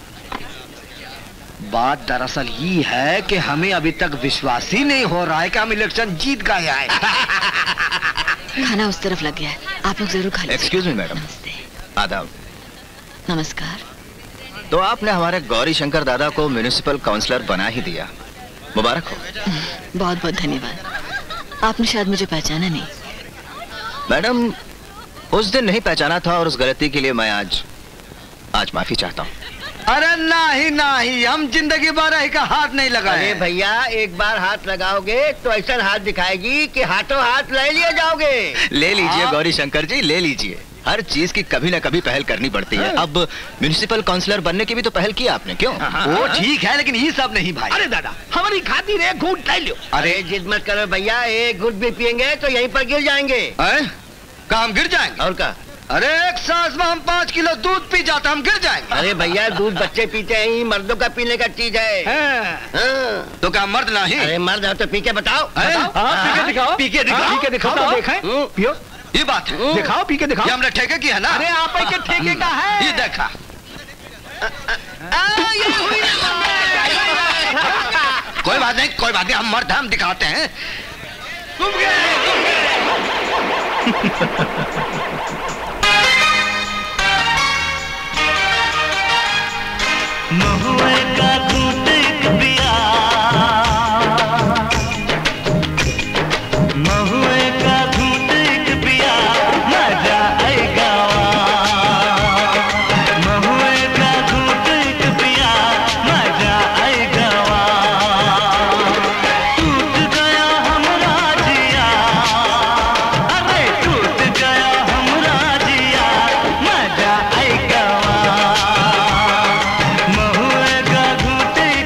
बात दरअसल ये है कि हमें अभी तक विश्वास ही नहीं हो रहा है कि हम इलेक्शन जीत गए हैं। खाना उस तरफ लग गया है, आप लोग जरूर खा लीजिए। Excuse me madam. आदाब। नमस्कार। तो आपने हमारे गौरीशंकर दादा को म्युनिसिपल काउंसलर बना ही दिया, मुबारक हो। बहुत बहुत धन्यवाद। आपने शायद मुझे पहचाना नहीं। मैडम, उस दिन नहीं पहचाना था और उस गलती के लिए मैं आज आज माफी चाहता हूँ। अरे नहीं नहीं, हम जिंदगी भर का हाथ नहीं लगाए। अरे भैया, एक बार हाथ लगाओगे तो ऐसा हाथ दिखाएगी कि हाथों हाथ ले लिए जाओगे। ले लीजिए गौरीशंकर जी, ले लीजिए। हर चीज की कभी ना कभी पहल करनी पड़ती है। अब म्युनिसिपल काउंसलर बनने की भी तो पहल की आपने, क्यों? वो ठीक है, लेकिन ये सब नहीं भाई। अरे दादा, हमारी खातिर एक घूंट ले लो। अरे जिद मत करो भैया, एक घूंट भी पियेंगे तो यहीं पर गिर जाएंगे। काम गिर जाएंगे? और क्या? अरे एक सांस में हम पाँच किलो दूध पी जाते, हम गिर जाएंगे। अरे भैया, दूध बच्चे पीते हैं, मर्दों का पीने का चीज है। हाँ। हाँ। तो क्या मर्द नहीं? अरे मर्द हो तो पी के बताओ। पी के दिखाओ, पी के दिखाओ, पी के दिखाओ, देखें। पियो, ये बात है। दिखाओ, पी के दिखाओ। ये हमने ठेके की है ना? अरे आप के ठेके का है। ये देखा। कोई बात नहीं, कोई बात नहीं, हम मर्द हम दिखाते हैं। महुए का घूंट पिया, महुए का घूंट पिया, मजा आएगा। महुए का घूंट पिया, मजा आएगा। टूट गया हमरा जिया, अरे टूट गया हमरा जिया, मजा आएगा। महुए का घूंट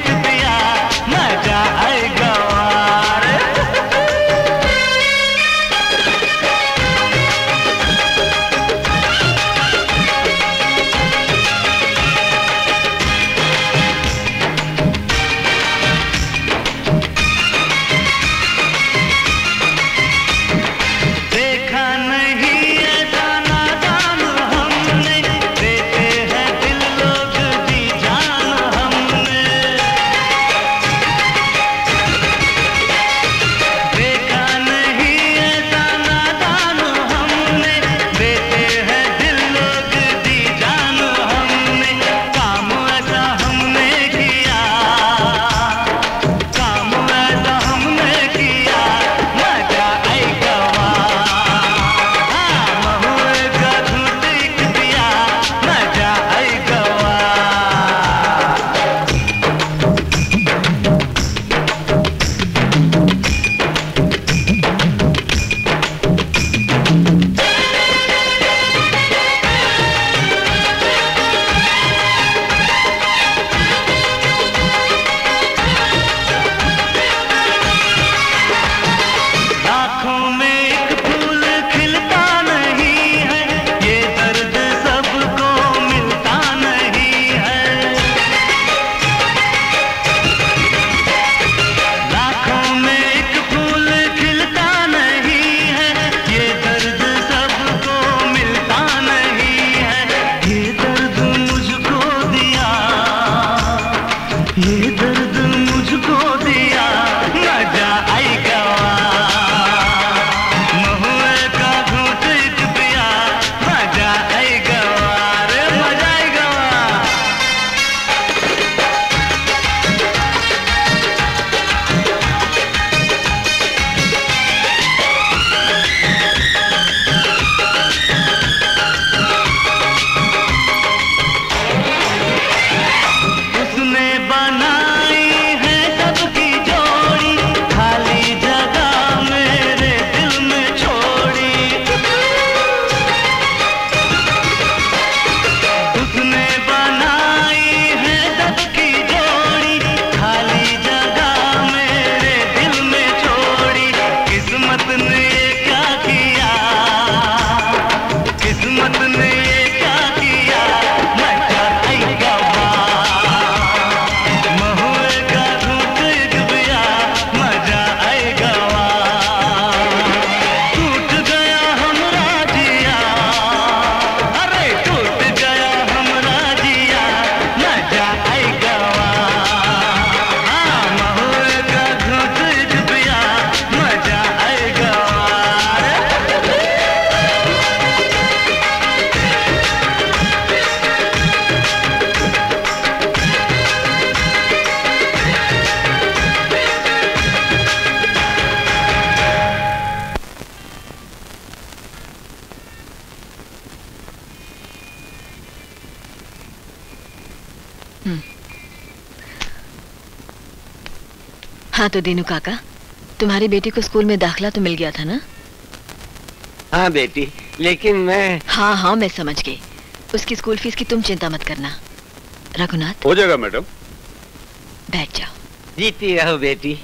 हाँ तो दीनू काका, तुम्हारी बेटी को स्कूल में दाखिला तो मिल गया था ना? हाँ बेटी, लेकिन मैं हाँ हाँ मैं समझ गई। उसकी स्कूल फीस की तुम चिंता मत करना। रघुनाथ, हो जाएगा मैडम। बैठ जाओ। जीती रहो बेटी।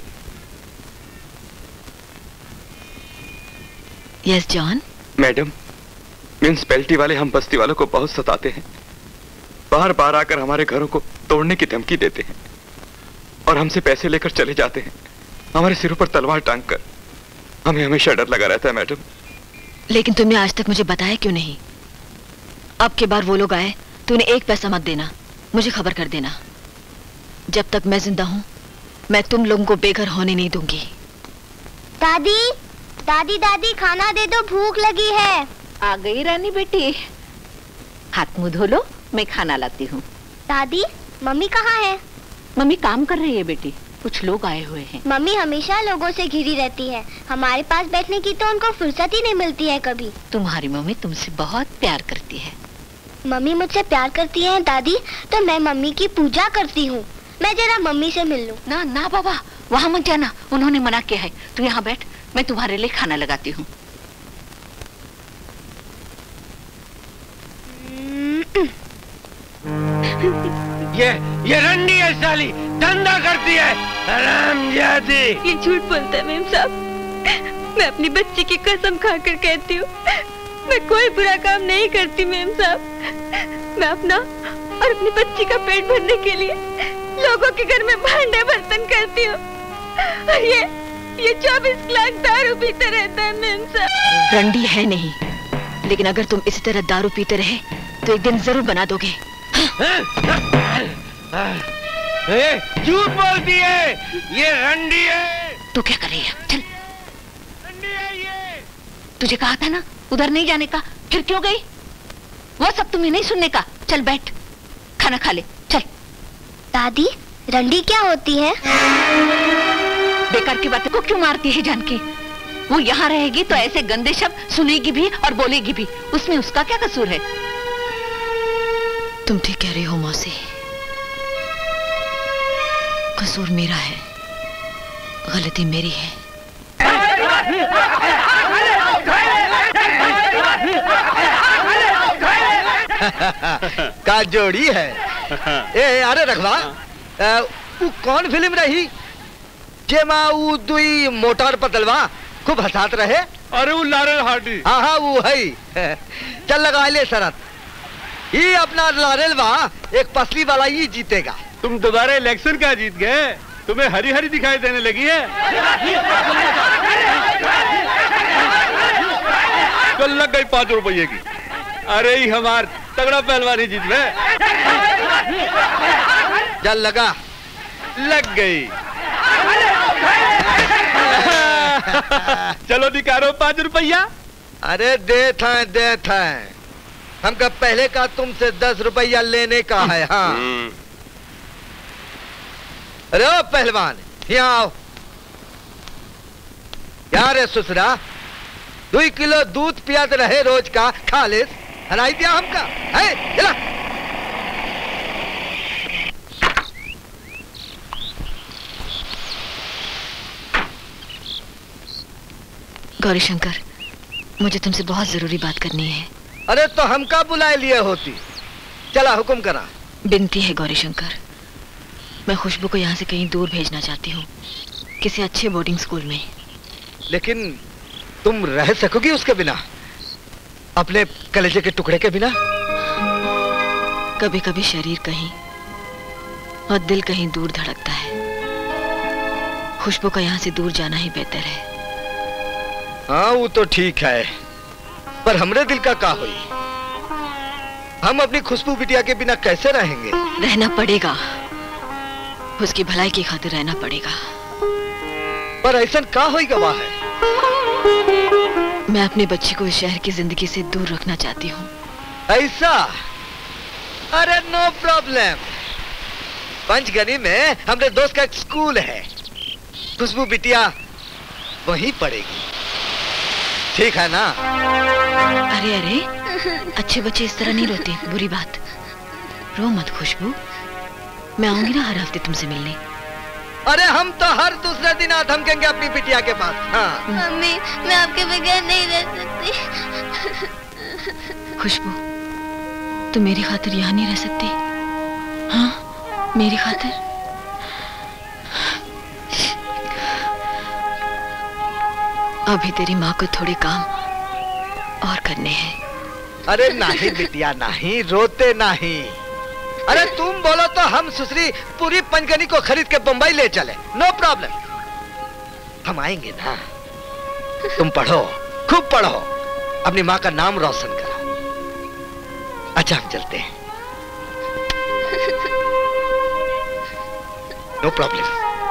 Yes John. मैडम, म्यूनिसिपैलिटी वाले हम बस्ती वालों को बहुत सताते हैं। बार बार आकर हमारे घरों को तोड़ने की धमकी देते हैं और हमसे पैसे लेकर चले जाते हैं, हमारे सिरों पर तलवार टांग कर। हमें हमेशा डर लगा रहता है मैडम। लेकिन तुमने आज तक मुझे बताया क्यों नहीं? अब के बार वो लोग आए तो उन्हें एक पैसा मत देना, मुझे खबर कर देना। जब तक मैं जिंदा हूँ मैं तुम लोगों को बेघर होने नहीं दूंगी। दादी, दादी दादी खाना दे दो, भूख लगी है। आ गई रानी बेटी, हाथ मुंह धो लो, मैं खाना लाती हूँ। दादी, मम्मी कहाँ है? मम्मी काम कर रही है बेटी, कुछ लोग आए हुए हैं। मम्मी हमेशा लोगों से घिरी रहती है, हमारे पास बैठने की तो उनको फुर्सत ही नहीं मिलती है कभी। तुम्हारी मम्मी तुमसे बहुत प्यार करती है। मम्मी मुझसे प्यार करती है दादी, तो मैं मम्मी की पूजा करती हूँ। मैं जरा मम्मी से मिल लूं। ना ना बाबा, वहाँ मत जाना, उन्होंने मना किया है। तू यहाँ बैठ, मैं तुम्हारे लिए खाना लगाती हूँ। ये ये रंडी है साली, धंधा करती है, हरामजादी। ये झूठ बोलता है मेम साहब, मैं अपनी बच्ची की कसम खाकर कहती हूँ, मैं कोई बुरा काम नहीं करती मेम साहब। मैं अपना और अपनी बच्ची का पेट भरने के लिए लोगों के घर में भांडे बर्तन करती हूँ, और ये ये चौबीस लाख दारू पीते रहता है मेम साहब। रंडी है नहीं, लेकिन अगर तुम इसी तरह दारू पीते रहे तो एक दिन जरूर बना दोगे। झूठ बोलती है, ये रंडी है। तू क्या कर रही है? चल। रंडी है ये। तुझे कहा था ना उधर नहीं जाने का, फिर क्यों गई? वो सब तुम्हें नहीं सुनने का। चल बैठ, खाना खा ले, चल। दादी, रंडी क्या होती है? बेकार की बातें को क्यों मारती है जानकी? वो यहाँ रहेगी तो ऐसे गंदे शब्द सुनेगी भी और बोलेगी भी, उसमें उसका क्या कसूर है? तुम ठीक कह रही हो मौसी, कसूर मेरा है, गलती मेरी है। का जोड़ी है। ए अरे रखवा, वो कौन फिल्म रही जेमा वो दुई मोटार पतलवा खूब हंसात रहे? अरे वो लारेल हार्डी। हाँ हाँ वो है। चल लगा ले शरत, ये अपना लारेलवा एक पसली वाला ही जीतेगा। तुम दोबारा इलेक्शन का जीत गए, तुम्हें हरी हरी दिखाई देने लगी है। कल लग गई पांच रुपये की। अरे ही हमार तगड़ा पहलवान ही जीत गए। चल लगा। लग गई। चलो निकालो पांच रुपया। अरे दे था दे था, हमका पहले का तुमसे दस रुपया लेने का है। हाँ अरे ओ पहलवान, यहाँ आओ। यार रे ससुरा, दो किलो दूध पियात रहे रोज का, खालिस हराई दिया हमका है। चला गौरीशंकर, मुझे तुमसे बहुत जरूरी बात करनी है। अरे तो हमका बुलाए लिए होती। चला हुक्म करा। बिनती है गौरीशंकर, मैं खुशबू को यहाँ से कहीं दूर भेजना चाहती हूँ, किसी अच्छे बोर्डिंग स्कूल में। लेकिन तुम रह सकोगी उसके बिना, अपने कलेजे के टुकड़े के बिना? कभी कभी शरीर कहीं और दिल कहीं दूर धड़कता है। खुशबू का यहाँ से दूर जाना ही बेहतर है। हाँ वो तो ठीक है, पर हमरे दिल का क्या हुई? हम अपनी खुशबू बिटिया के बिना कैसे रहेंगे? रहना पड़ेगा, उसकी भलाई की खातिर रहना पड़ेगा। पर ऐसा क्या होई गवाह है? मैं अपने बच्चे को इस शहर की जिंदगी से दूर रखना चाहती हूँ। ऐसा? अरे नो प्रॉब्लम, पंचगनी में हमरे दोस्त का एक स्कूल है, खुशबू बिटिया वहीं पढ़ेगी। ठीक है ना? अरे अरे, अच्छे बच्चे इस तरह नहीं रोते, बुरी बात। रो मत खुशबू, मैं आऊंगी ना हर हफ्ते तुमसे मिलने। अरे हम तो हर दूसरे दिन आ धमकेंगे अपनी बिटिया के पास। हाँ। मम्मी मैं आपके बगैर नहीं रह सकती। खुशबू, तुम मेरी खातिर यहाँ नहीं रह सकती? हाँ, मेरी खातिर? अभी तेरी माँ को थोड़े काम और करने हैं। अरे नहीं बिटिया नहीं, रोते नहीं। अरे तुम बोलो तो हम सुसरी पूरी पंचगनी को खरीद के बम्बई ले चले, नो प्रॉब्लम। हम आएंगे ना। तुम पढ़ो, खूब पढ़ो, अपनी माँ का नाम रोशन करो। अच्छा हम चलते हैं। No problem.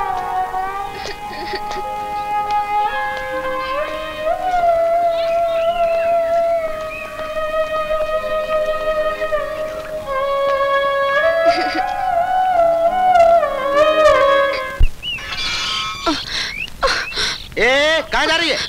ए, कहाँ जा रही है?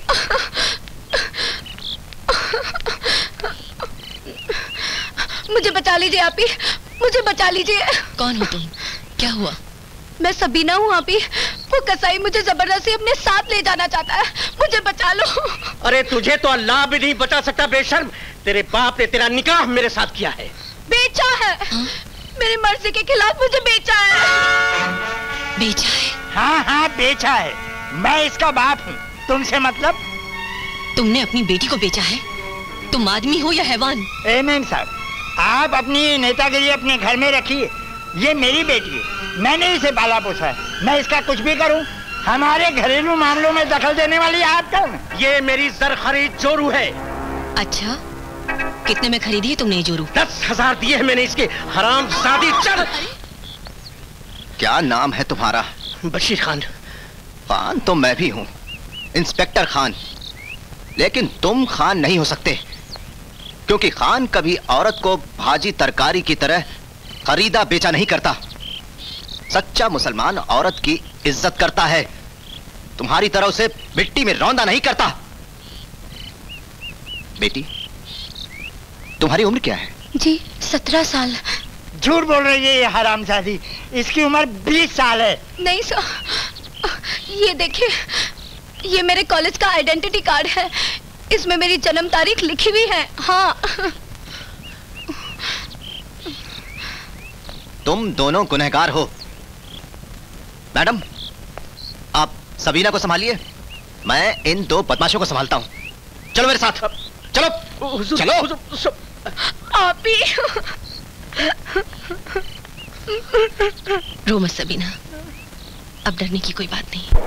मुझे बचा लीजिए आप ही, मुझे बचा लीजिए। कौन हो तुम? क्या हुआ? मैं सबीना हूँ आप ही। वो कसाई मुझे जबरदस्ती अपने साथ ले जाना चाहता है, मुझे बचा लो। अरे तुझे तो अल्लाह भी नहीं बचा सकता बेशर्म। तेरे बाप ने तेरा निकाह मेरे साथ किया है। बेचा है? हा? मेरी मर्जी के खिलाफ मुझे बेचा है। बेचा है? हाँ हाँ बेचा है। मैं इसका बाप हूँ, तुमसे मतलब? तुमने अपनी बेटी को बेचा है? तुम आदमी हो या हैवान? ए मैम साहब, आप अपनी नेतागिरी अपने घर में रखिए। ये मेरी बेटी है, मैंने इसे पाला पोसा है। मैं इसका कुछ भी करूं, हमारे घरेलू मामलों में दखल देने वाली आप कौन? ये मेरी जर खरीद जोरू है। अच्छा, कितने में खरीदी है तुमने ये जोरू? दस हजार दिए हैं मैंने इसके। हराम शादी। चल। क्या नाम है तुम्हारा? बशीर खान। खान तो मैं भी हूं, इंस्पेक्टर खान। लेकिन तुम खान नहीं हो सकते, क्योंकि खान कभी औरत को भाजी तरकारी की तरह खरीदा बेचा नहीं करता। सच्चा मुसलमान औरत की इज्जत करता है, तुम्हारी तरह उसे मिट्टी में रौंदा नहीं करता। बेटी, तुम्हारी उम्र क्या है? जी सत्रह साल। झूठ बोल रही है ये हरामजादी, इसकी उम्र बीस साल है। नहीं सर, ये देखिए, ये मेरे कॉलेज का आइडेंटिटी कार्ड है, इसमें मेरी जन्म तारीख लिखी हुई है। हाँ। तुम दोनों गुनहगार हो। मैडम, आप सबीना को संभालिए, मैं इन दो बदमाशों को संभालता हूं। चलो मेरे साथ, चलो चलो। आप ही। रो मत सबीना, अब डरने की कोई बात नहीं।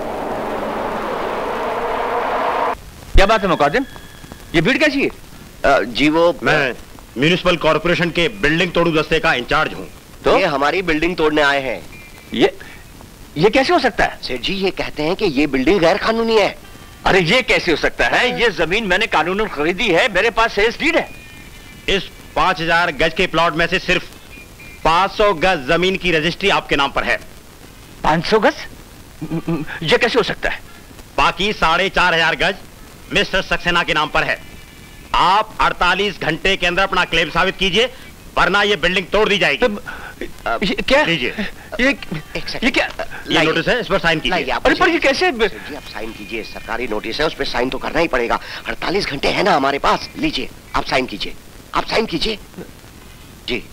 क्या बात है मुकादिम, ये भीड़ कैसी है? जी वो मैं म्यूनिसिपल कॉर्पोरेशन के बिल्डिंग तोड़ू दस्ते का इंचार्ज हूँ। तो ये हमारी बिल्डिंग तोड़ने आए हैं। ये ये कैसे हो सकता है? सेठ जी ये कहते हैं कि ये बिल्डिंग गैर कानूनी है। अरे ये कैसे हो सकता है? ये जमीन मैंने कानूनन खरीदी है, मेरे पास सेल्स डीड है। इस पांच हजार गज के प्लॉट में से सिर्फ पांच सौ गज जमीन की रजिस्ट्री आपके नाम पर है। पांच सौ गज? ये कैसे हो सकता है? बाकी साढ़े चार हजार गज मिस्टर सक्सेना के नाम पर है। आप अड़तालीस घंटे के अंदर अपना क्लेम साबित कीजिए, वरना ये बिल्डिंग तोड़ दी जाएगी। ये क्या? लीजिए, ये ये क्या? ये नोटिस है, इस पर साइन कीजिए। अरे पर ये कैसे? जी आप साइन कीजिए, सरकारी नोटिस है, उस पर साइन तो करना ही पड़ेगा। अड़तालीस घंटे है ना हमारे पास। लीजिए आप साइन कीजिए, आप साइन कीजिए जी।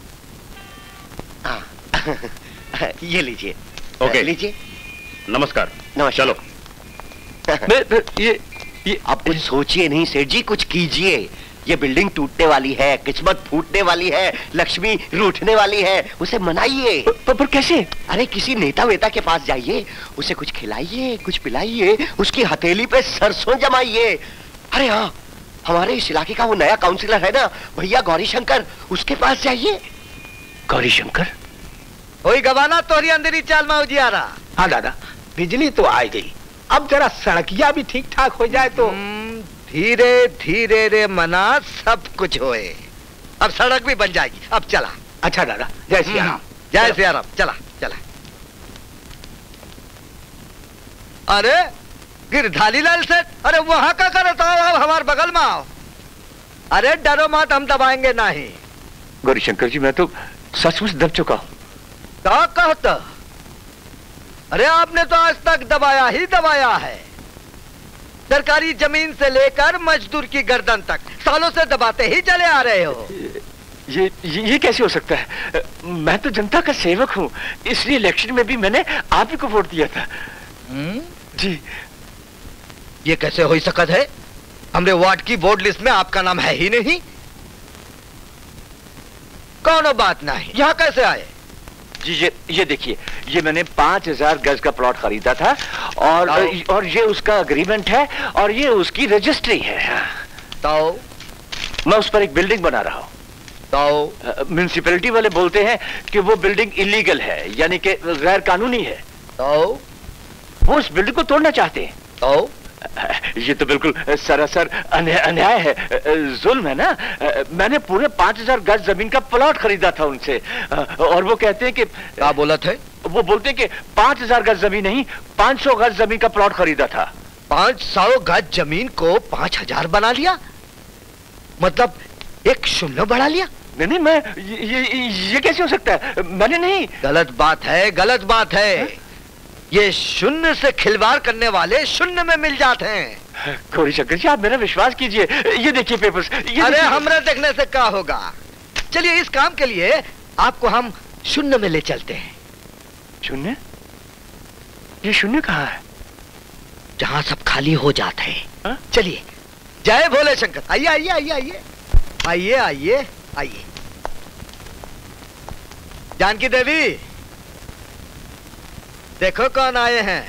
हाँ ये लीजिए। ओके लीजिए। नमस्कार। नमस्कार। चलो। ये ये आप कुछ सोचिए नहीं सेठ जी, कुछ कीजिए। ये बिल्डिंग टूटने वाली है, किस्मत फूटने वाली है, लक्ष्मी रूठने वाली है, उसे मनाइए। पर, पर कैसे? अरे किसी नेता वेता के पास जाइए, उसे कुछ खिलाइए, कुछ पिलाइए, उसकी हथेली पे सरसों जमाइए। अरे हाँ, हमारे इस इलाके का वो नया काउंसिलर है ना भैया गौरीशंकर, उसके पास जाइए। गौरीशंकर? वही गवाना तोरी अंधेरी चाल में उजियारा। हाँ दादा, बिजली तो आ गई, अब जरा सड़किया भी ठीक ठाक हो जाए तो। धीरे धीरे रे मना सब कुछ होए। अब सड़क भी बन जाएगी, अब चला। अच्छा दादा, जय श्री राम। जय श्री राम। चला चला। अरे गिरधारीलाल सेठ, अरे वहां का करता हो, हमारे बगल में आओ। अरे डरो मत, हम दबाएंगे नहीं। गौरीशंकर जी मैं तो सचमुच दब चुका हूँ। क्या कहता? अरे आपने तो आज तक दबाया ही दबाया है। सरकारी जमीन से लेकर मजदूर की गर्दन तक सालों से दबाते ही चले आ रहे हो। ये ये, ये कैसे हो सकता है? मैं तो जनता का सेवक हूँ, इसलिए इलेक्शन में भी मैंने आप ही को वोट दिया था। जी। ये कैसे हो सकत है? हमरे वार्ड की वोट लिस्ट में आपका नाम है ही नहीं। कौन बात नहीं, यहाँ कैसे आए? जी ये ये देखिए, ये मैंने पांच हजार गज का प्लॉट खरीदा था और और ये उसका अग्रीमेंट है और ये उसकी रजिस्ट्री है। तो मैं उस पर एक बिल्डिंग बना रहा हूँ। तो म्युनिसिपैलिटी वाले बोलते हैं कि वो बिल्डिंग इलीगल है, यानी कि गैर कानूनी है। तो वो उस बिल्डिंग को तोड़ना चाहते हैं। तो ये तो बिल्कुल सरासर अन्याय है, जुल्म है ना। मैंने पूरे पांच हजार गज जमीन का प्लॉट खरीदा था उनसे और वो कहते हैं कि क्या बोला थे? वो बोलते हैं कि पांच हजार गज जमीन नहीं, पांच सौ गज जमीन का प्लॉट खरीदा था। पांच सौ गज जमीन को पांच हजार बना लिया, मतलब एक शून्य बढ़ा लिया? नहीं नहीं, मैं ये, ये, ये कैसे हो सकता है? मैंने नहीं। गलत बात है, गलत बात है, है? ये शून्य से खिलवाड़ करने वाले शून्य में मिल जाते हैं। गौरीशंकर जी, आप मेरा विश्वास कीजिए, ये देखिए पेपर्स। ये अरे हमरे देखने से क्या होगा? चलिए इस काम के लिए आपको हम शून्य में ले चलते हैं। शून्य? ये शून्य कहाँ है? जहाँ सब खाली हो जाते हैं। चलिए, जय भोले शंकर। आइए आइए आइए आइए आइए आइए आइए। जानकी देवी, देखो कौन आए हैं।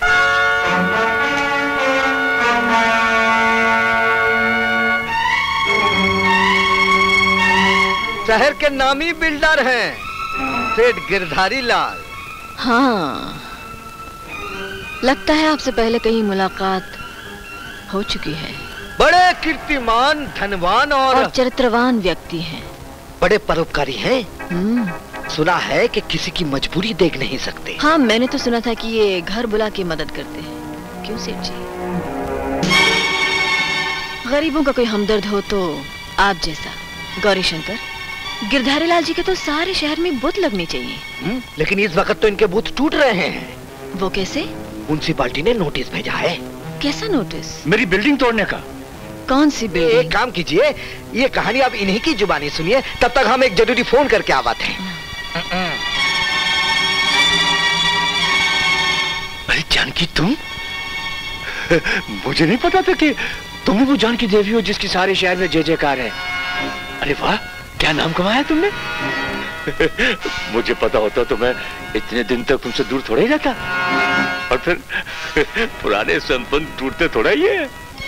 शहर के नामी बिल्डर हैं, सेठ गिरधारीलाल। हाँ, लगता है आपसे पहले कहीं मुलाकात हो चुकी है। बड़े कीर्तिमान, धनवान और, और चरित्रवान व्यक्ति हैं। बड़े परोपकारी हैं। सुना है कि किसी की मजबूरी देख नहीं सकते। हाँ, मैंने तो सुना था कि ये घर बुला के मदद करते हैं। क्यों सेठ जी? गरीबों का कोई हमदर्द हो तो आप जैसा गौरीशंकर, गिरधारीलाल जी के तो सारे शहर में बुत लगने चाहिए। हुँ? लेकिन इस वक्त तो इनके बुत टूट रहे हैं। वो कैसे? म्युनिसिपालिटी ने नोटिस भेजा है। कैसा नोटिस? मेरी बिल्डिंग तोड़ने का। कौन सी बिल्डिंग? एक काम कीजिए, ये कहानी आप इन्हीं की जुबानी सुनिए, तब तक हम एक जरूरी फोन करके आवाते हैं। अरे जानकी, तुम? मुझे नहीं पता था कि तुम ही वो जानकी देवी हो जिसकी सारे शहर में जय जयकार है। अरे वाह, क्या नाम कमाया तुमने। मुझे पता होता तो मैं इतने दिन तक तुमसे दूर थोड़ा ही रहता, और फिर पुराने संबंध टूटते थोड़ा ही है।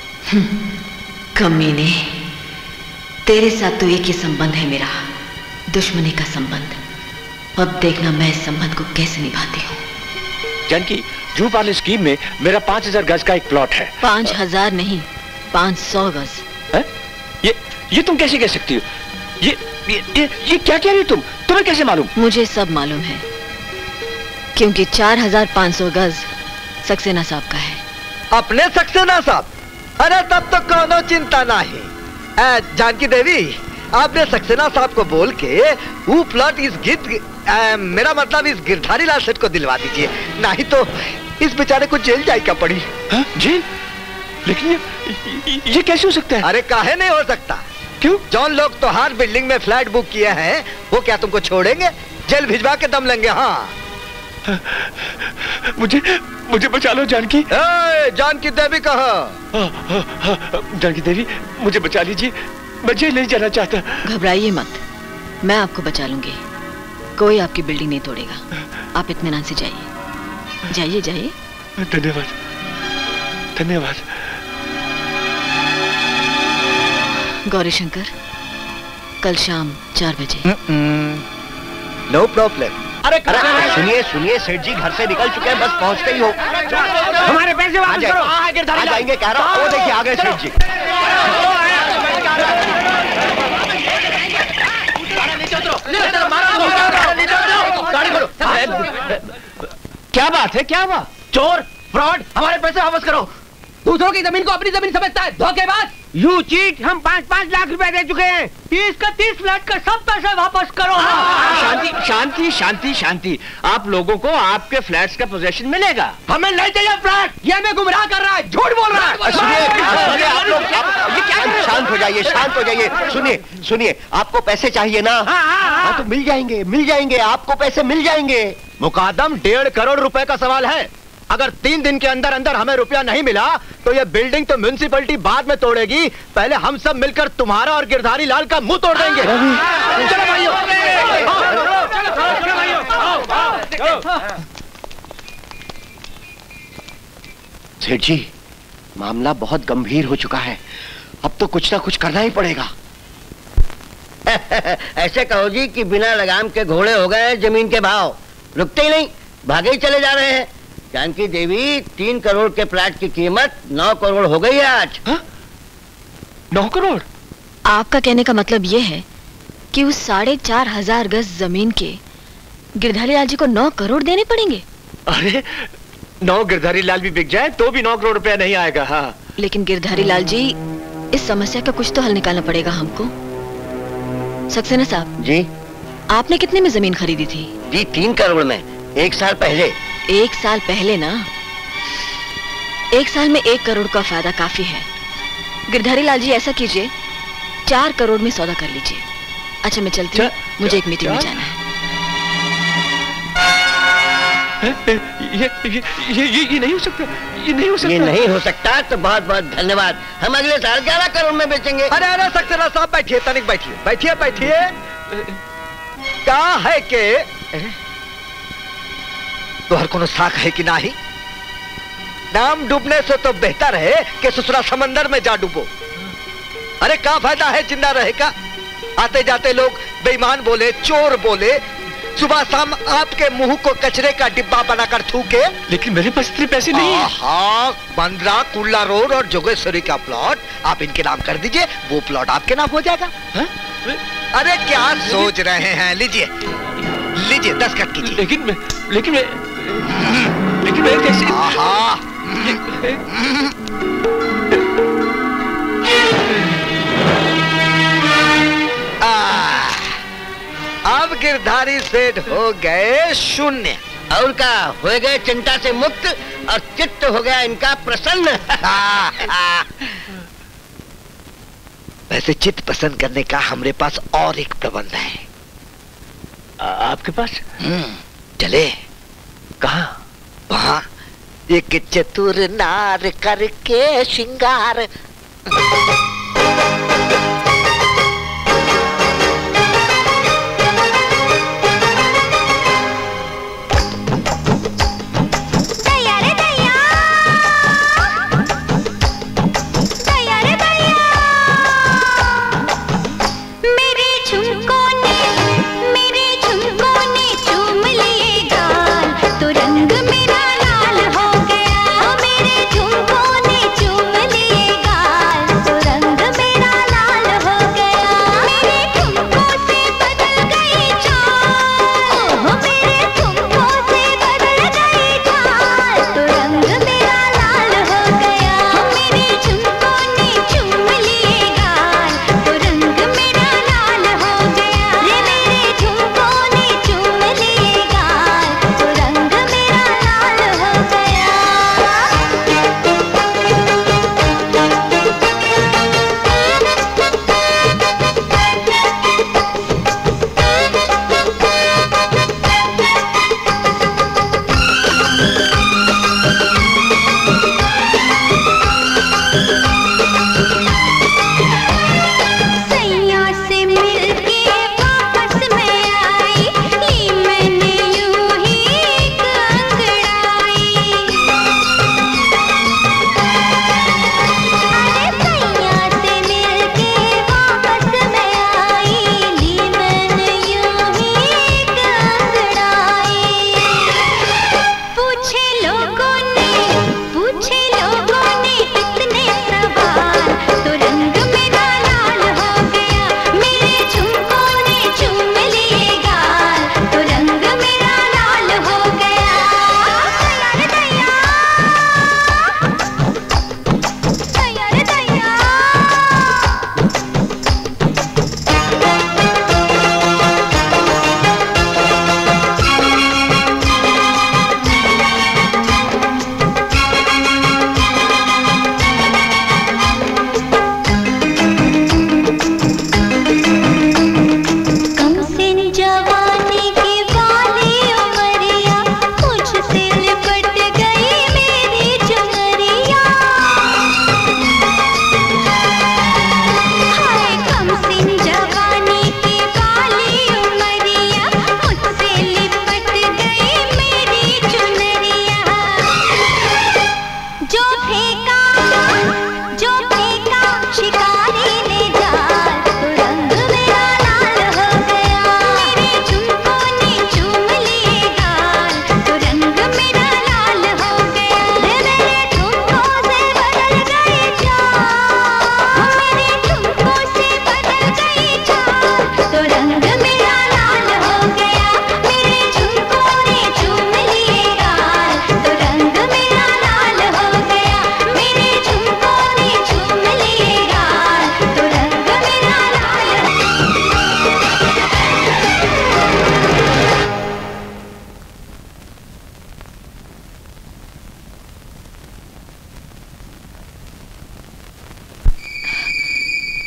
कमीने, तेरे साथ तो एक ही संबंध है मेरा, दुश्मनी का संबंध। अब देखना मैं इस संबंध को कैसे निभाती हूँ। जानकी, जू पार्ले स्कीम में मेरा पांच हजार गज का एक प्लॉट है। पांच हजार नहीं, पांच सौ गज। है? ये ये तुम कैसे कह सकती हो? ये ये ये, ये क्या कह रही हो तुम? तुम्हें कैसे मालूम? मुझे सब मालूम है, क्योंकि चार हजार पांच सौ गज सक्सेना साहब का है। अपने सक्सेना साहब? अरे तब तो कोनो चिंता नहीं। जानकी देवी, आपने सक्सेना साहब को बोल के वो प्लॉट इस गिद्ध, मेरा मतलब इस गिरधारीलाल सेठ को दिलवा दीजिए, नहीं तो इस बेचारे को जेल जाएगा पड़ी। हाँ? जेल? लेकिन ये, ये, ये कैसे हो सकता है? अरे काहे नहीं हो सकता? क्यों? जौन लोग तो हर बिल्डिंग में फ्लैट बुक किए हैं, वो क्या तुमको छोड़ेंगे? जेल भिजवा के दम लेंगे। हाँ, मुझे मुझे बचा लो जानकी। ए, जानकी देवी कहाँ? जानकी देवी, मुझे बचा लीजिए, मैं जेल नहीं जाना चाहता। घबराइए मत, मैं आपको बचा लूंगी। कोई आपकी बिल्डिंग नहीं तोड़ेगा। आप इत्मीनान से जाइए, जाइए जाइए। धन्यवाद, धन्यवाद। गौरीशंकर, कल शाम चार बजे। No problem. अरे सुनिए सुनिए, सेठ जी घर से निकल चुके हैं, बस पहुंचते ही हो। हमारे पैसे वापस करो। आ जाएंगे कह रहा हूं। वो देखिए आ गए सेठ जी। क्या बात है, क्या हुआ? चोर, फ्रॉड, हमारे पैसे वापस करो। दूसरों की जमीन को अपनी जमीन समझता है, धोखेबाज। यू चीट, हम पाँच पाँच लाख रुपए दे चुके हैं। तीस का तीस फ्लैट का सब पैसे वापस करो। शांति शांति शांति शांति शांति। आप लोगों को आपके फ्लैट्स का पोजेशन मिलेगा। हमें नहीं चाहिए फ्लैट। ये हमें गुमराह कर रहा है, झूठ बोल रहा है। सुनिए आप लोग, शांत हो जाइए, शांत हो जाइए। सुनिए सुनिए, आपको पैसे चाहिए ना? हाँ तो मिल जाएंगे, मिल जाएंगे, आपको पैसे मिल जाएंगे। मुकादम डेढ़ करोड़ रुपए का सवाल है। अगर तीन दिन के अंदर अंदर हमें रुपया नहीं मिला तो ये बिल्डिंग तो म्युनिसिपैलिटी बाद में तोड़ेगी, पहले हम सब मिलकर तुम्हारा और गिरधारी लाल का मुंह तोड़ देंगे। चलो भाइयों, सेठ जी, मामला बहुत गंभीर हो चुका है, अब तो कुछ ना कुछ करना ही पड़ेगा। ऐसे कहो जी कि बिना लगाम के घोड़े हो गए जमीन के भाव, रुकते ही नहीं, भागे ही चले जा रहे हैं। जानकी देवी, तीन करोड़ के प्लाट की कीमत नौ करोड़ हो गई है आज। हा? नौ करोड़? आपका कहने का मतलब यह है कि उस साढ़े चार हजार गज जमीन के गिरधारी लाल जी को नौ करोड़ देने पड़ेंगे? अरे नौ गिरधारी लाल भी बिक जाए तो भी नौ करोड़ रुपया नहीं आएगा। हाँ, लेकिन गिरधारी लाल जी, इस समस्या का कुछ तो हल निकालना पड़ेगा हमको। सक्सेना साहब जी, आपने कितने में जमीन खरीदी थी? जी तीन करोड़ में, एक साल पहले। एक साल पहले ना? एक साल में एक करोड़ का फायदा काफी है। गिरधारी लाल जी, ऐसा कीजिए, चार करोड़ में सौदा कर लीजिए। अच्छा मैं चलती हूँ, मुझे एक मीटिंग में जाना है। ये, ये, ये, ये, ये नहीं हो सकता, ये नहीं हो सकता। ये नहीं हो सकता तो बहुत बहुत धन्यवाद, हम अगले साल ग्यारह करोड़ में बेचेंगे। अरे अरे सक्सेना साहब बैठिए, तनिक बैठिए, बैठिए बैठिए। क्या है के तोहर कोनो साख है कि नाही? नाम डूबने से तो बेहतर है कि ससुरा समंदर में जा डूबो। अरे क्या फायदा है जिंदा रहे का? आते जाते लोग बेईमान बोले, चोर बोले, सुबह शाम आपके मुंह को कचरे का डिब्बा बनाकर थूके। लेकिन मेरे पास इतने पैसे नहीं है। हाँ, बंदरा, कुल्ला रोड और जोगेश्वरी का प्लॉट आप इनके नाम कर दीजिए, वो प्लॉट आपके नाम हो जाएगा। हा? अरे क्या सोच रहे हैं? लीजिए लीजिए, दस्तखत कीजिए। लेकिन मैं लेकिन मैं लेकिन मैं कैसे? अब गिरधारी सेठ हो गए शून्य, और का हो गए चिंता से मुक्त, और चित्त हो गया इनका प्रसन्न। वैसे चित्त पसंद करने का हमारे पास और एक प्रबंध है। आ, आपके पास? चले। कहाँ? वहाँ एक चतुर नार करके श्रृंगार। रंग मेरा लाल हो गया, मेरे झुमकों ने चूम लिए गाल।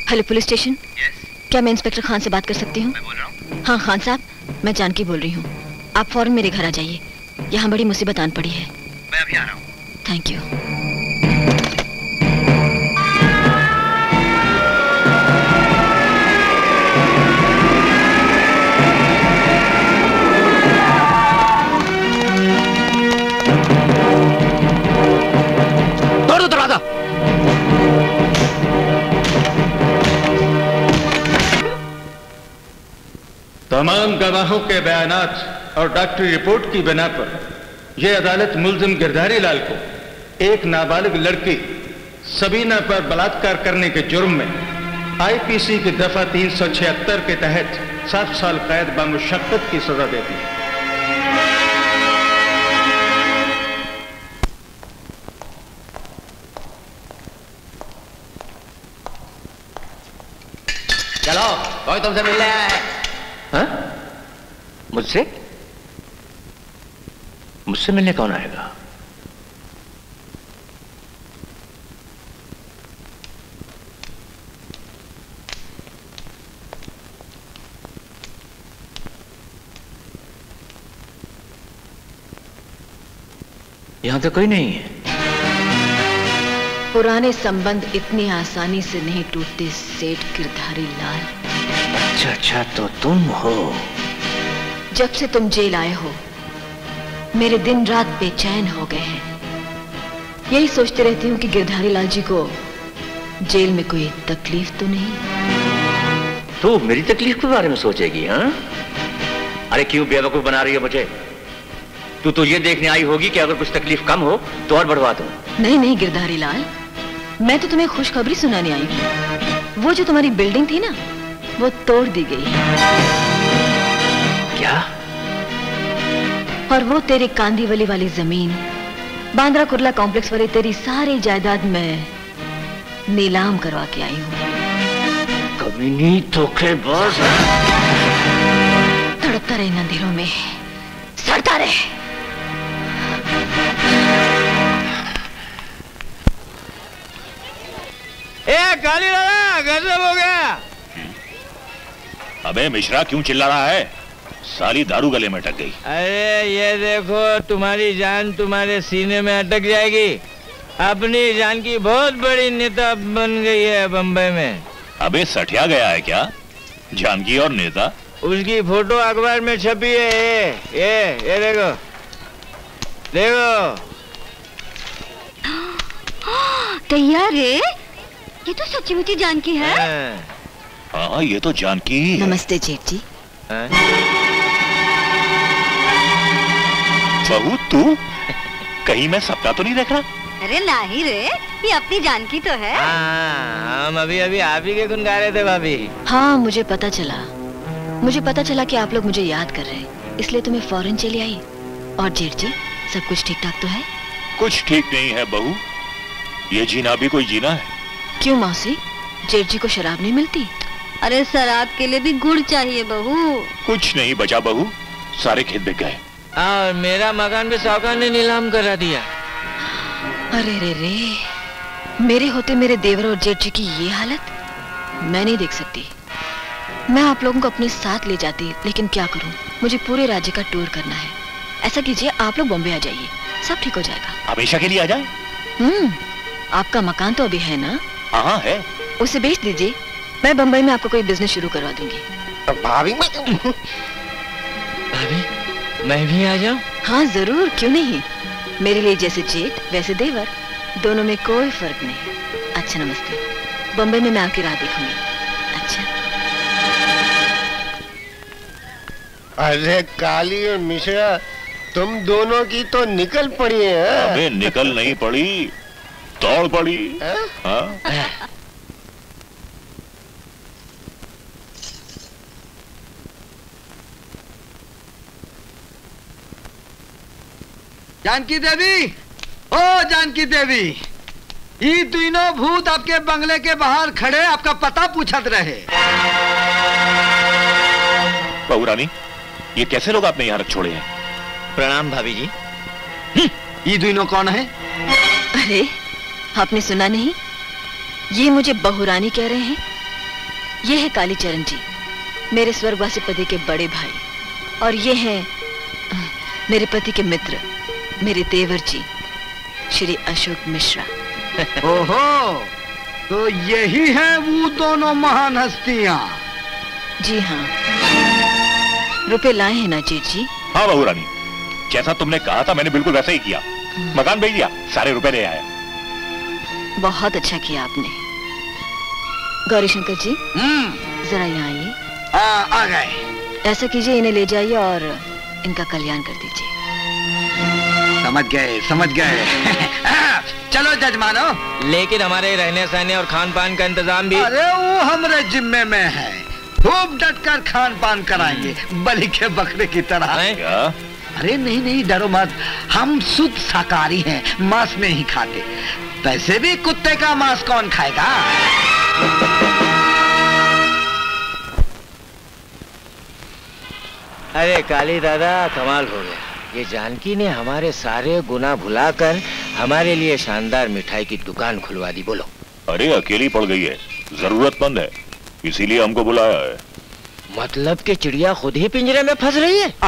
Hello police station. क्या मैं इंस्पेक्टर खान से बात कर सकती हूँ? हाँ खान साहब, मैं जानकी बोल रही हूँ। आप फौरन मेरे घर आ जाइए, यहाँ बड़ी मुसीबत आन पड़ी है। मैं अभी आ रहा हूँ। Thank you. तोड़ दो दरवाजा। तमाम गवाहों के बयानात और डॉक्टरी रिपोर्ट की बिना पर यह अदालत मुल्जिम गिरधारीलाल को एक नाबालिग लड़की सबीना पर बलात्कार करने के जुर्म में आईपीसी की दफा तीन सौ छिहत्तर के तहत सात साल कैद बामुशक्कत की सजा देती है। चलो, कोई तुमसे मिलने आया है? हाँ? मुझसे? मुझसे मिलने कौन आएगा? यहां तो कोई नहीं है। पुराने संबंध इतनी आसानी से नहीं टूटते सेठ गिरधारीलाल। अच्छा अच्छा, तो तुम हो। जब से तुम जेल आए हो मेरे दिन रात बेचैन हो गए हैं। यही सोचते रहती हूँ कि गिरधारीलाल जी को जेल में कोई तकलीफ तो नहीं। तू मेरी तकलीफ के बारे में सोचेगी? हाँ? अरे क्यों बेवकूफ बना रही है मुझे? तू तो ये देखने आई होगी कि अगर कुछ तकलीफ कम हो तो और बढ़वा दूं। नहीं नहीं गिरधारीलाल, मैं तो तुम्हें खुशखबरी सुनाने आई हूँ। वो जो तुम्हारी बिल्डिंग थी ना, वो तोड़ दी गई। क्या? और वो तेरे कांदीवली वाली जमीन, बांद्रा कुर्ला कॉम्प्लेक्स वाली तेरी सारी जायदाद में नीलाम करवा के आई हूँ। कमीनी धोखेबाज। तड़पता रहे इन अंधेरों में, सड़ता रहे। ए काली राजा, गजब हो गया। अबे मिश्रा क्यों चिल्ला रहा है? साली दारू गले में अटक गई। अरे ये देखो, तुम्हारी जान तुम्हारे सीने में अटक जाएगी। अपनी जान की बहुत बड़ी नेता बन गई है बम्बई में। अबे सठिया गया है क्या जानकी और नेता? उसकी फोटो अखबार में छपी है। ये ये ये देखो देखो। तैयार है? ये तो सच्ची मुच्ची जानकी है। हाँ ये तो जानकी ही है। नमस्ते जेठ जी। बहू तू कहीं मैं सबका तो नहीं देख रहा? अरे नहीं रे, ये अपनी जानकी तो है। हाँ, हम अभी अभी आप ही के गुन गा रहे थे भाभी। हाँ मुझे पता चला मुझे पता चला कि आप लोग मुझे याद कर रहे हैं, इसलिए तुम्हें फौरन चली आई। और जेठ जी, सब कुछ ठीक ठाक तो है? कुछ ठीक नहीं है बहू, ये जीना भी कोई जीना है। क्यों मौसी, जेठ जी को शराब नहीं मिलती? अरे शराब के लिए भी गुड़ चाहिए बहू। कुछ नहीं बचा बहू, सारे खेत बिक गए। और मेरा मकान भी साहूकार ने नीलाम करा दिया। अरे रे रे, मेरे होते मेरे देवर और जेठ जी की ये हालत मैं नहीं देख सकती। मैं आप लोगों को अपने साथ ले जाती, लेकिन क्या करूं, मुझे पूरे राज्य का टूर करना है। ऐसा कीजिए, आप लोग बॉम्बे आ जाइए, सब ठीक हो जाएगा। हमेशा के लिए आ जाए? हम्म, आपका मकान तो अभी है ना? हाँ है। उसे बेच दीजिए, मैं बम्बई में आपको कोई बिजनेस शुरू करवा दूंगी। भाभी भाभी मैं भी आ जाऊं? हाँ जरूर, क्यों नहीं। मेरे लिए जैसे जेठ वैसे देवर, दोनों में कोई फर्क नहीं। अच्छा नमस्ते, बम्बई में मैं आपकी राह देखूंगी। अच्छा। अरे काली और मिश्रा, तुम दोनों की तो निकल पड़ी है। अबे निकल नहीं पड़ी, दौड़ पड़ी। हाँ? जानकी देवी, ओ जानकी देवी, ये तीनों भूत आपके बंगले के बाहर खड़े आपका पता पूछत रहे। बहू रानी, ये कैसे लोग आपने यहाँ रख छोड़े हैं? प्रणाम भाभी जी। ये तीनों कौन है? अरे आपने सुना नहीं, ये मुझे बहुरानी कह रहे हैं। ये है कालीचरण जी, मेरे स्वर्गवासी पति के बड़े भाई, और ये हैं मेरे पति के मित्र, मेरे देवर जी श्री अशोक मिश्रा। ओहो, तो यही है वो दोनों महान हस्तियां। जी हाँ। रुपए लाए हैं ना जीत जी? हाँ बहू रानी, जैसा तुमने कहा था मैंने बिल्कुल वैसा ही किया। मकान भेज दिया, सारे रुपए ले आया। बहुत अच्छा किया आपने। गौरीशंकर जी, जरा यहाँ आइए। आ, आ गए। ऐसा कीजिए, इन्हें ले जाइए और इनका कल्याण कर दीजिए। समझ गए, समझ गए। चलो जजमानो। लेकिन हमारे रहने सहने और खान पान का इंतजाम भी। अरे वो हमारे जिम्मे में है, खूब डट कर खान पान कराएंगे, बलि के बकरे की तरह। क्या? अरे नहीं नहीं, डरो मत, हम शुद्ध शाकाहारी हैं, मांस में ही खाते। वैसे भी कुत्ते का मांस कौन खाएगा? अरे काली दादा, कमाल हो गया। ये जानकी ने हमारे सारे गुनाह भुलाकर हमारे लिए शानदार मिठाई की दुकान खुलवा दी। बोलो। अरे अकेली पड़ गई है, जरूरतमंद है, इसीलिए हमको बुलाया है। मतलब कि चिड़िया खुद ही पिंजरे में फंस रही है।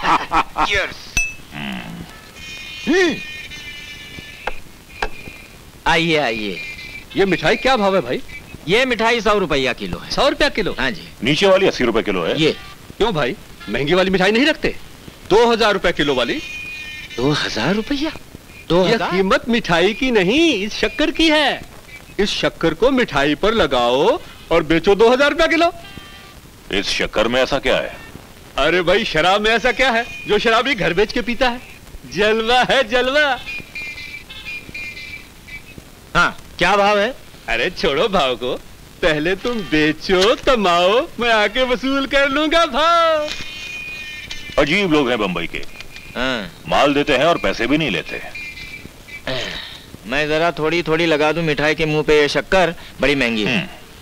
आइए आइए। ये मिठाई क्या भाव है भाई? ये मिठाई सौ रुपया किलो है। सौ रुपया किलो? हाँ जी। नीचे वाली अस्सी रुपए किलो है। ये क्यों भाई, महंगी वाली मिठाई नहीं रखते? दो हजार रुपए किलो वाली। दो हजार रुपया? दो यह कीमत मिठाई की नहीं, इस शक्कर की है। इस शक्कर को मिठाई पर लगाओ और बेचो दो हजार रुपया किलो। इस शक्कर में ऐसा क्या है? अरे भाई, शराब में ऐसा क्या है जो शराबी घर बेच के पीता है? जलवा है, जलवा। हाँ, क्या भाव है? अरे छोड़ो भाव को, पहले तुम बेचो, कमाओ, मैं आके वसूल कर लूंगा भाव। अजीब लोग हैं बंबई के। हाँ। माल देते हैं और पैसे भी नहीं लेते। मैं जरा थोड़ी थोड़ी लगा दूं मिठाई के मुंह पे, ये शक्कर बड़ी महंगी है।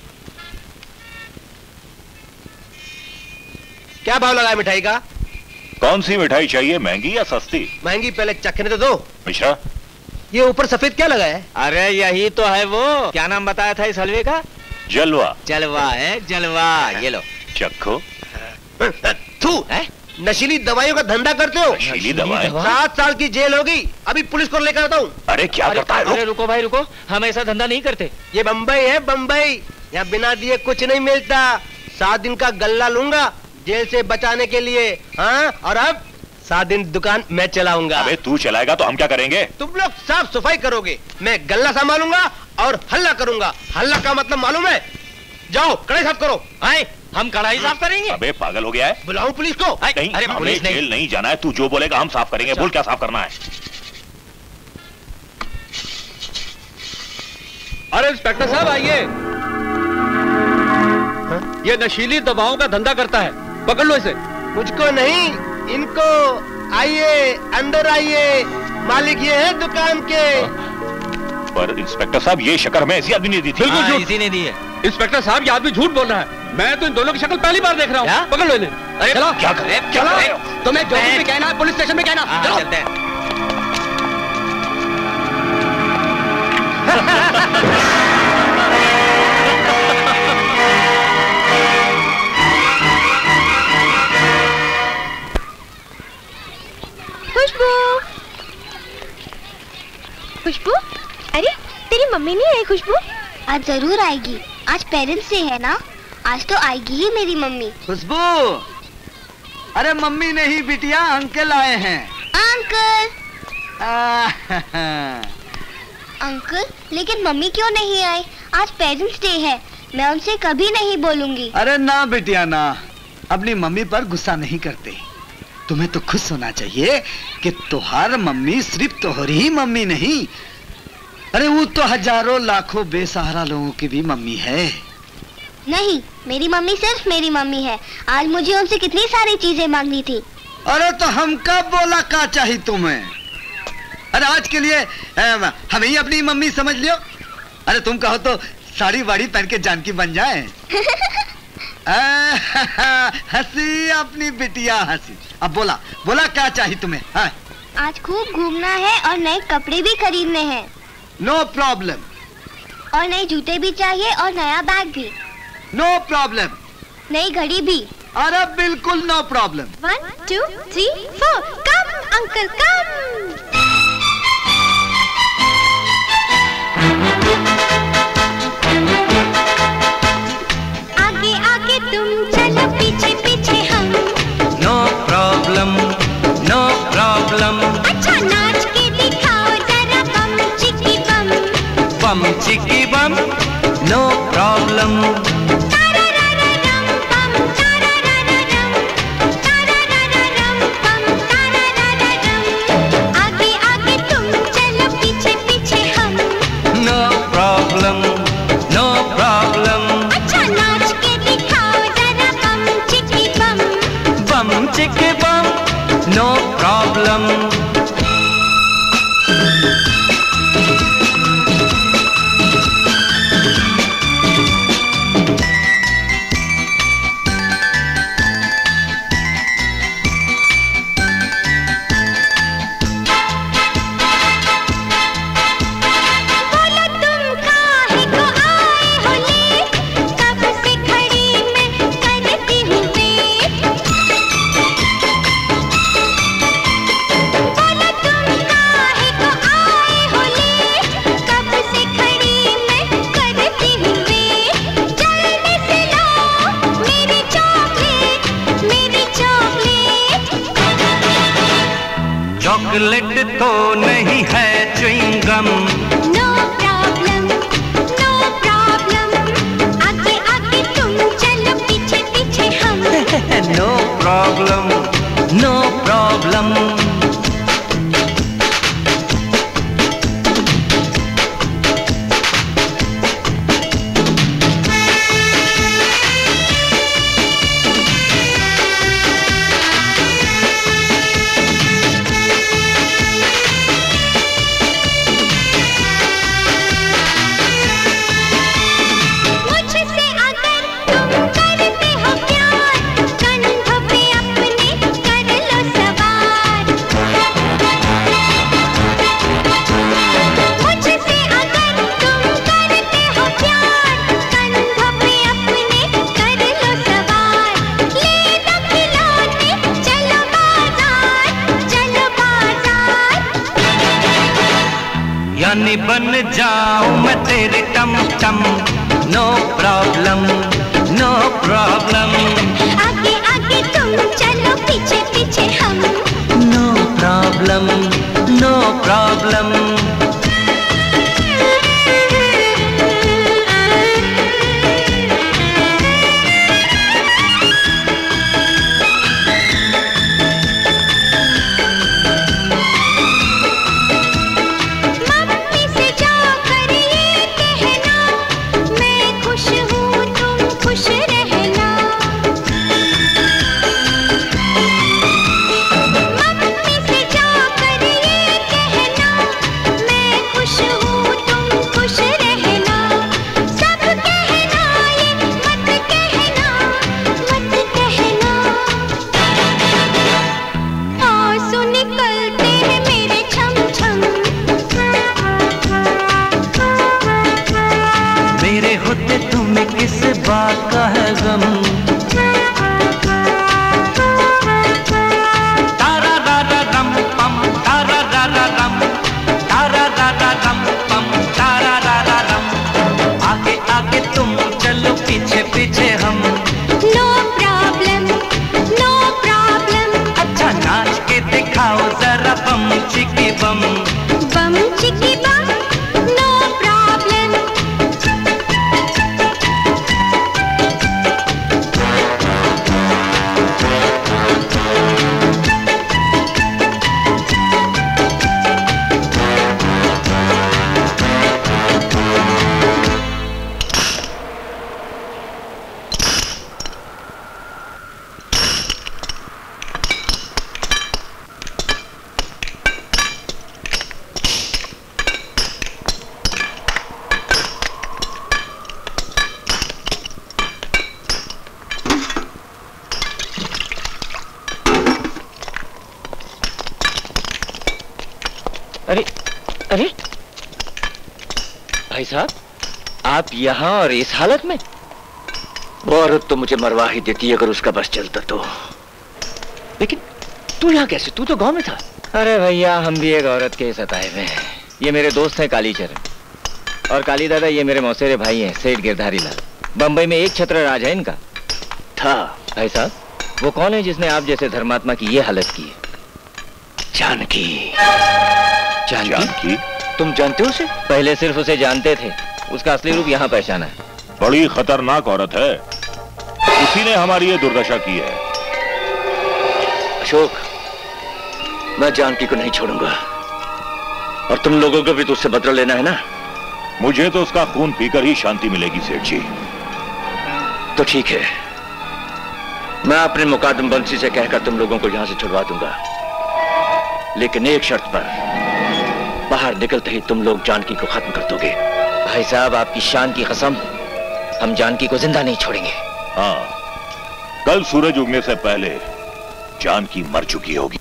क्या भाव लगा है मिठाई का? कौन सी मिठाई चाहिए, महंगी या सस्ती? महंगी, पहले चखने तो दो। मिश्रा, ये ऊपर सफेद क्या लगा है? अरे यही तो है वो, क्या नाम बताया था इस हलवे का? जलवा। जलवा है, जलवा। ये लो चखो। थू, नशीली दवाइयों का धंधा करते हो? नशीली दवाएं? सात साल की जेल होगी, अभी पुलिस को लेकर आता हूँ। अरे क्या अरे, करता है? अरे रुको भाई रुको, हम ऐसा धंधा नहीं करते। ये बम्बई है, बम्बई, यहाँ बिना दिए कुछ नहीं मिलता। सात दिन का गल्ला लूंगा जेल से बचाने के लिए। हाँ, और अब सात दिन दुकान मैं चलाऊंगा। अबे तू चलाएगा तो हम क्या करेंगे? तुम लोग साफ सफाई करोगे, मैं गल्ला संभालूंगा और हल्ला करूंगा। हल्ला का मतलब मालूम है? जाओ कड़ाई साफ करो। आए, हम कढ़ाई साफ करेंगे? अबे पागल हो गया है? बुलाऊं पुलिस को? नहीं, अरे हमें पुलिस नहीं। जेल नहीं जाना है, तू जो बोलेगा हम साफ करेंगे। बोल क्या साफ करना है? अरे इंस्पेक्टर साहब आइए। ये नशीली दवाओं का धंधा करता है, पकड़ लो इसे। मुझको नहीं, इनको। आइए, अंदर आइए, मालिक ये है दुकान के। पर इंस्पेक्टर साहब, ये शक्कर हमें ऐसी आदमी ने दी थी। बिल्कुल झूठ। इसी ने दी है। इंस्पेक्टर साहब, ये आदमी झूठ बोल रहा है। मैं तो इन दोनों की शक्ल पहली बार देख रहा हूँ। पकड़ लो इन्हें। अरे चलो क्या करे? चलो, तुम्हें जो मैं- भी कहना है पुलिस स्टेशन में कहना। हाँ, चलो चलते हैं। खुशबू, खुशबू, अरे तेरी मम्मी नहीं आई खुशबू? आज जरूर आएगी, आज पेरेंट्स डे है ना, आज तो आएगी ही मेरी मम्मी। खुशबू, अरे मम्मी नहीं बिटिया, अंकल आए हैं। अंकल। आ, अंकल, लेकिन मम्मी क्यों नहीं आए? आज पेरेंट्स डे है, मैं उनसे कभी नहीं बोलूंगी। अरे ना बिटिया ना, अपनी मम्मी पर गुस्सा नहीं करते। तुम्हें तो खुश होना चाहिए कि तुम्हार मम्मी सिर्फ तुम्हारी ही मम्मी नहीं, अरे वो तो हजारों लाखों बेसहारा लोगों की भी मम्मी है। नहीं, मेरी मम्मी सिर्फ मेरी मम्मी है। आज मुझे उनसे कितनी सारी चीजें मांगनी थी। अरे तो हम कब बोला का चाहिए तुम्हें? अरे आज के लिए हमें ही अपनी मम्मी समझ लियो। अरे तुम कहो तो साड़ी वाड़ी पहन के जानकी बन जाए। हंसी अपनी बिटिया हंसी। अब बोला बोला क्या चाहिए तुम्हें? हाँ? आज खूब घूमना है और नए कपड़े भी खरीदने हैं। No problem. और नए जूते भी चाहिए और नया बैग भी। No problem. नई घड़ी भी? अरे बिल्कुल no problem. One two three four, come uncle come. आगे आगे तुम चलो, पीछे पीछे हम। No problem no problem. अच्छा नाच के दिखाओ जरा, बम चिकी बम। बम चिकी बम, नो प्रॉब्लम। आगे आगे तुम चलो, पीछे पीछे हम। No problem no problem. अच्छा नाच के दिखाओ जरा, बम चिकी बम। बम चिकी बम, नो प्रॉब्लम। चॉकलेट तो नहीं है chewing gum. No problem no problem. आगे आगे तुम चलो, पीछे पीछे हम। No problem no problem. यानी बन जाऊं मैं तेरे टम टम। No problem no problem. आगे आगे तुम चलो, पीछे पीछे हम। No problem no problem. अरे अरे भाई साहब, आप यहाँ और इस हालत में? वो औरत तो मुझे मरवा ही देती अगर उसका बस चलता तो। लेकिन तू यहाँ कैसे? तू तो गांव में था। अरे भैया, हम भी एक औरत के सताए हुए हैं। ये मेरे दोस्त हैं कालीचरण, और काली दादा ये मेरे मौसेरे भाई हैं सेठ गिरधारीलाल। बंबई में एक छत्र राज है इनका। था भाई साहब, वो कौन है जिसने आप जैसे धर्मात्मा की ये हालत की है? जानकी। जानकी? जानकी? तुम जानते हो उसे? पहले सिर्फ उसे जानते थे, उसका असली रूप यहाँ पहचाना है। बड़ी खतरनाक औरत है, उसी ने हमारी ये दुर्दशा की है। अशोक, मैं जानकी को नहीं छोड़ूंगा, और तुम लोगों को भी तो उससे बदला लेना है ना? मुझे तो उसका खून पीकर ही शांति मिलेगी सेठ जी। तो ठीक है, मैं अपने मुकादम बंसी से कहकर तुम लोगों को यहां से छुड़वा दूंगा, लेकिन एक शर्त पर। बाहर निकलते ही तुम लोग जानकी को खत्म कर दोगे। भाई साहब, आपकी शान की कसम, हम जानकी को जिंदा नहीं छोड़ेंगे। हाँ, कल सूरज उगने से पहले जानकी मर चुकी होगी।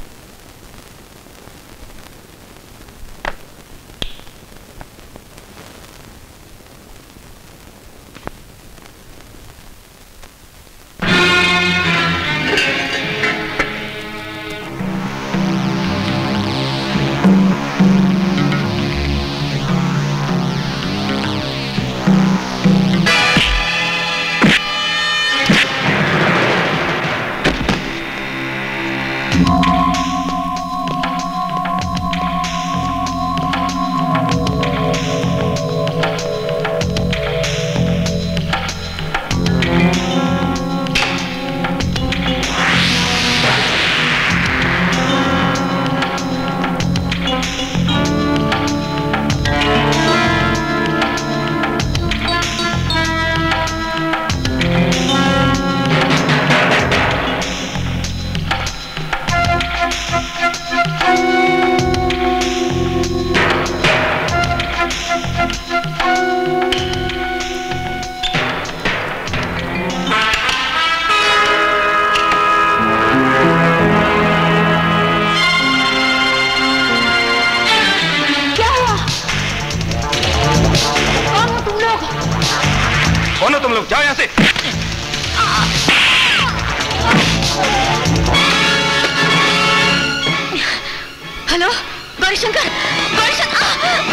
हेलो, गौरीशंकर, गौरीशंकर।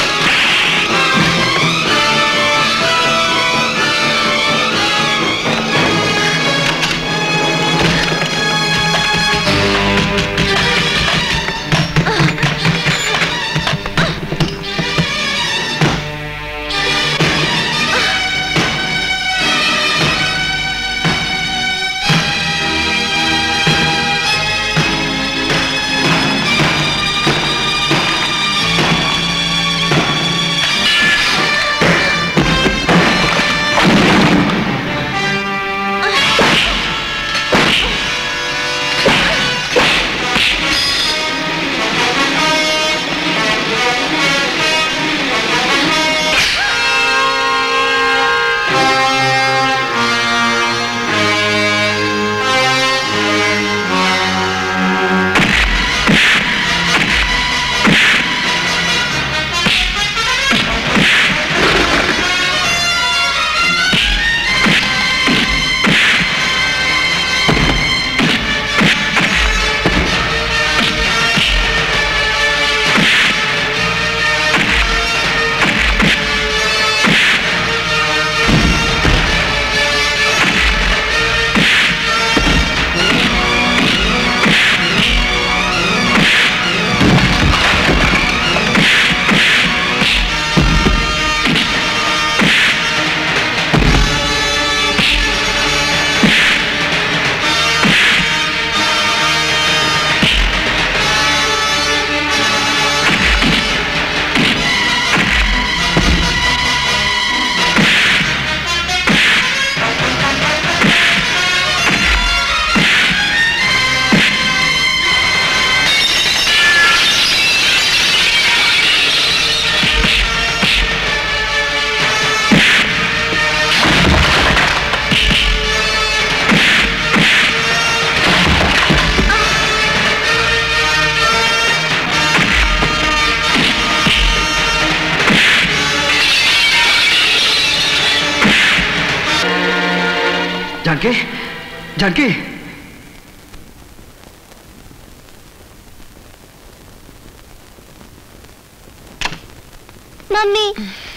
जानकी, जानकी। मम्मी।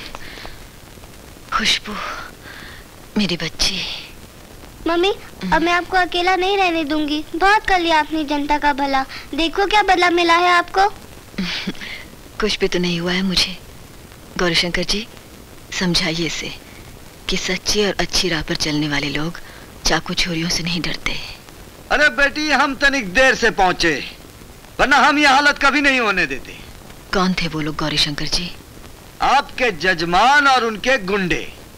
खुशबू, मेरी बच्ची। मम्मी, अब मैं आपको अकेला नहीं रहने दूंगी। बहुत कर लिया आपने जनता का भला, देखो क्या बदला मिला है आपको। कुछ भी तो नहीं हुआ है मुझे। गौरीशंकर जी, समझाइए इसे कि सच्ची और अच्छी राह पर चलने वाले लोग चाकू छुरियों से नहीं डरते। अरे बेटी, हम तनिक देर से पहुंचे, वरना हम ये हालत कभी नहीं होने देते। कौन थे वो लोग गौरीशंकर जी? आपके जजमान और उनके गुंडे।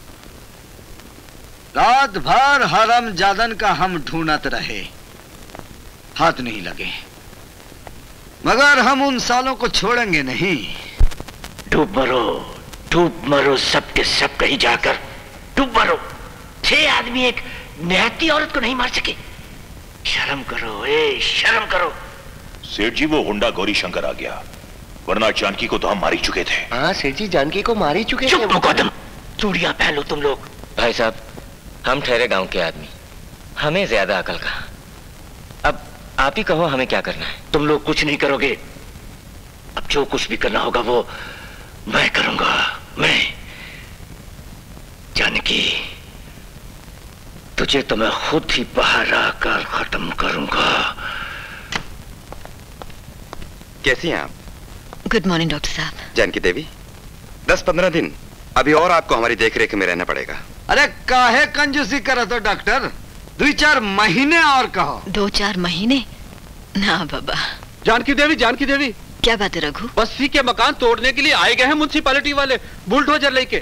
रात भर हरम जादन का हम ढूंढत रहे, हाथ नहीं लगे, मगर हम उन सालों को छोड़ेंगे नहीं। डूब मरो, डूब मरो, सब के सब कहीं जाकर डूब मरो। छह आदमी एक निहत्ती औरत को नहीं मार सके। शर्म करो, ए शर्म करो। सेठ जी, वो गुंडा गौरीशंकर आ गया, वरना जानकी को तो हम मार ही चुके थे। हाँ सेठ जी, जानकी को मार ही चुके थे। चुप मुकदम, चूड़ियां पहन लो तुम लोग। भाई साहब, हम ठहरे गांव के आदमी, हमें ज्यादा अकल कहां। अब आप ही कहो हमें क्या करना है। तुम लोग कुछ नहीं करोगे। अब जो कुछ भी करना होगा वो मैं करूंगा। मैं जानकी, तुझे तो मैं खुद ही बाहर आकर खत्म करूंगा। कैसी हैं आप? गुड मॉर्निंग डॉक्टर साहब। जानकी देवी, दस पंद्रह दिन अभी और आपको हमारी देखरेख में रहना पड़ेगा। अरे काहे कंजूसी करत हो डॉक्टर? दो चार महीने और कहो। दो चार महीने ना बाबा। जानकी देवी, जानकी देवी, क्या बात है रघु? बस्ती के मकान तोड़ने के लिए आए गए हैं म्युनिसिपैलिटी वाले, बुलडोजर लेके।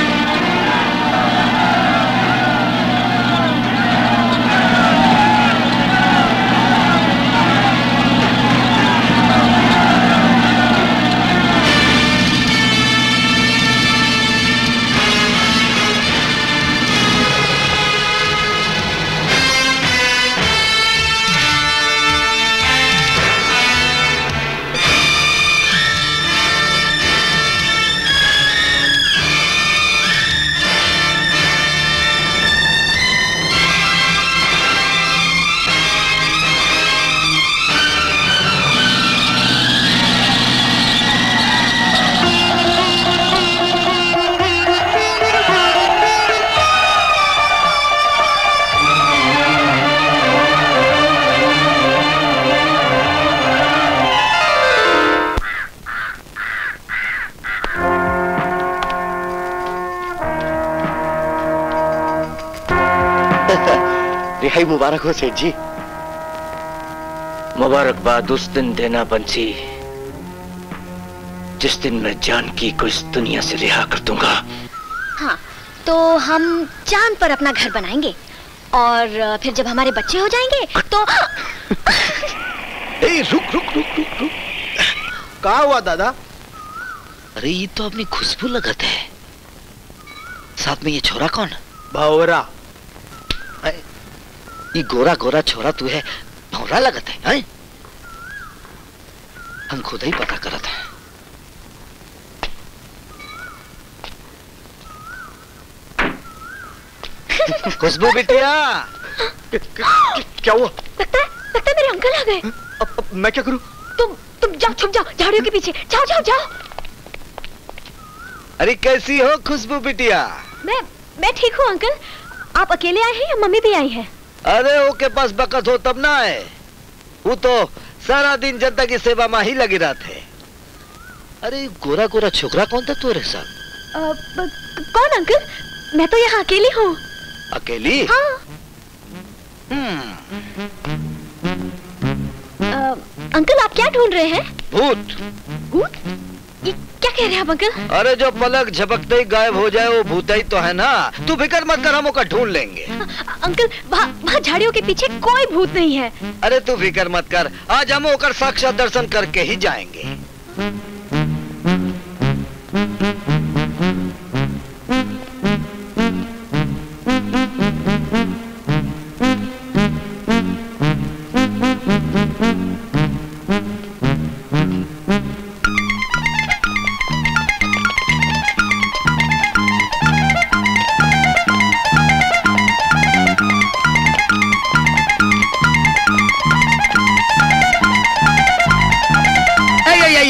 रिहाई मुबारक हो सेठ जी। मुबारकबाद उस दिन देना बंसी जिस दिन मैं जानकी को इस दुनिया से रिहा कर दूंगा। हाँ, तो हम चांद पर अपना घर बनाएंगे और फिर जब हमारे बच्चे हो जाएंगे तो ए, रुक रुक रुक रुक रुक। क्या हुआ दादा? अरे ये तो अपनी खुशबू लगत है। साथ में ये छोरा कौन? भौरा। ये गोरा गोरा छोरा तू है, भौरा लगत है, है? हम खुद ही पता करत है। खुशबू बिटिया, क्या हुआ? लगता है लगता है मेरे अंकल आ गए। अब, अब मैं क्या करूं? तुम तुम जाओ, छुप जाओ झाड़ियों के पीछे। जाओ जाओ जाओ। अरे कैसी हो खुशबू बिटिया? मैं मैं ठीक हूँ अंकल। आप अकेले आए हैं या मम्मी भी आई है? अरे वो के पास बकत हो तब ना आए, वो तो सारा दिन जनता की सेवा में ही लगी रहते। अरे गोरा गोरा छोकरा कौन था तोरे साथ? कौन अंकल? मैं तो यहाँ अकेली हूँ। अकेली? हाँ। आ, अंकल आप क्या ढूंढ रहे हैं? भूत। भूत? ये क्या कह रहे हैं आप अंकल? अरे जो पलक झपकते ही गायब हो जाए वो भूत ही तो है ना। तू फिक्र मत कर, हम ओकर ढूंढ लेंगे। अंकल वहाँ वहाँ झाड़ियों के पीछे कोई भूत नहीं है। अरे तू फिक्र मत कर, आज हम ओकर साक्षात दर्शन करके ही जाएंगे।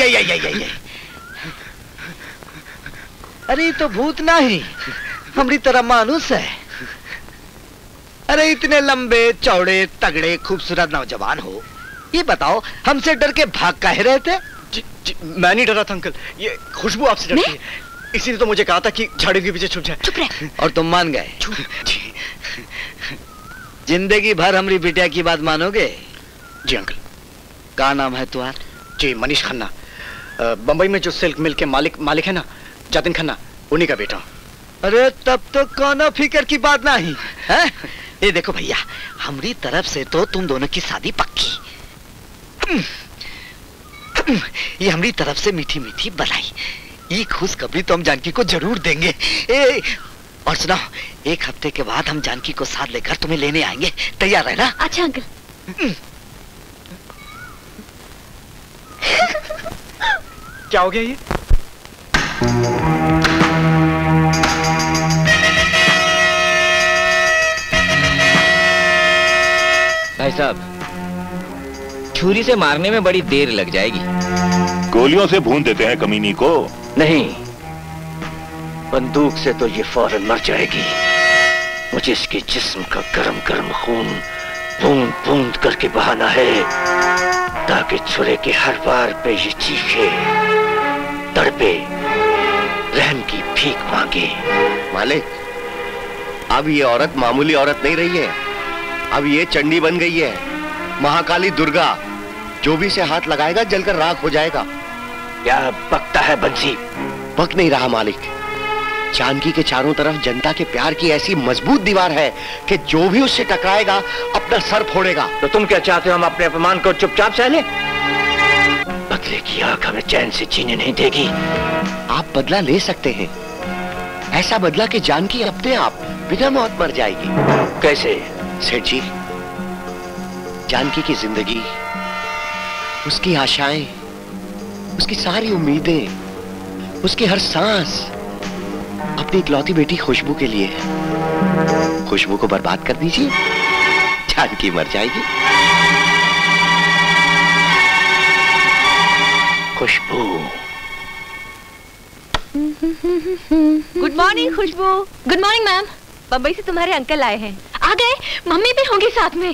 ये ये ये ये अरे ये तो भूत नहीं, हमारी तरह मानुस है। अरे इतने लंबे चौड़े तगड़े खूबसूरत नौजवान हो, ये बताओ हमसे डर के भाग काहे रहे थे? जी, जी, मैं नहीं डरा था अंकल, ये खुशबू आपसे डरती है, इसीलिए तो मुझे कहा था कि झाड़ियों के पीछे छुप जाए। चुप रहे। और तुम मान गए? जी। जिंदगी भर हमारी बिटिया की बात मानोगे? जी अंकल। क्या नाम है तुम्हारा? जी मनीष खन्ना, बंबई में जो सिल्क मिल के मालिक मालिक है ना, जतिन खन्ना, उन्हीं का बेटा। अरे तब तो कोनो फिक्र की बात नहीं है। ये देखो भैया, हमारी तरफ से तो तुम दोनों की शादी पक्की। ये हमारी तरफ से मीठी मीठी बधाई। ये खुशखबरी तो हम जानकी को जरूर देंगे। ए, और सुनो, एक हफ्ते के बाद हम जानकी को साथ लेकर तुम्हें लेने आएंगे, तैयार रहना। अच्छा अंकल। क्या हो गया ये? भाई साहब, छुरी से मारने में बड़ी देर लग जाएगी। गोलियों से भून देते हैं कमीनी को। नहीं, बंदूक से तो ये फौरन मर जाएगी। मुझे इसके जिस्म का गरम गरम खून बूंद बूंद करके बहाना है, ताकि छुरे के हर बार पे ये चीखे, तड़पे, रहम की भीख मांगे। मालिक, अब ये औरत मामूली औरत नहीं रही है, अब ये चंडी बन गई है, महाकाली दुर्गा। जो भी से हाथ लगाएगा जलकर राख हो जाएगा। क्या बकता है बंसी? बक नहीं रहा मालिक, जानकी के चारों तरफ जनता के प्यार की ऐसी मजबूत दीवार है कि जो भी उससे टकराएगा अपना सर फोड़ेगा। तो तुम क्या चाहते हो, हम अपने अपमान को चुपचाप सह लें? बदले की आंख हमें चैन से जीने नहीं देगी। आप बदला ले सकते हैं, ऐसा बदला कि जानकी अपने आप बिना मौत मर जाएगी। कैसे? सेठ जी, जानकी की जिंदगी, उसकी आशाएं, उसकी सारी उम्मीदें, उसकी हर सांस अपनी इकलौती बेटी खुशबू के लिए है। खुशबू को बर्बाद कर दीजिए, जानकी मर जाएगी। Khushboo. Good morning Khushboo. Good morning ma'am. Bombay से तुम्हारे अंकल आए हैं। आ गए? मम्मी भी होंगी साथ में।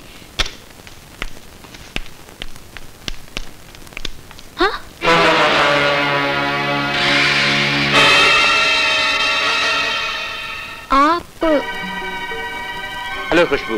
हाँ? आप? हेलो खुशबू,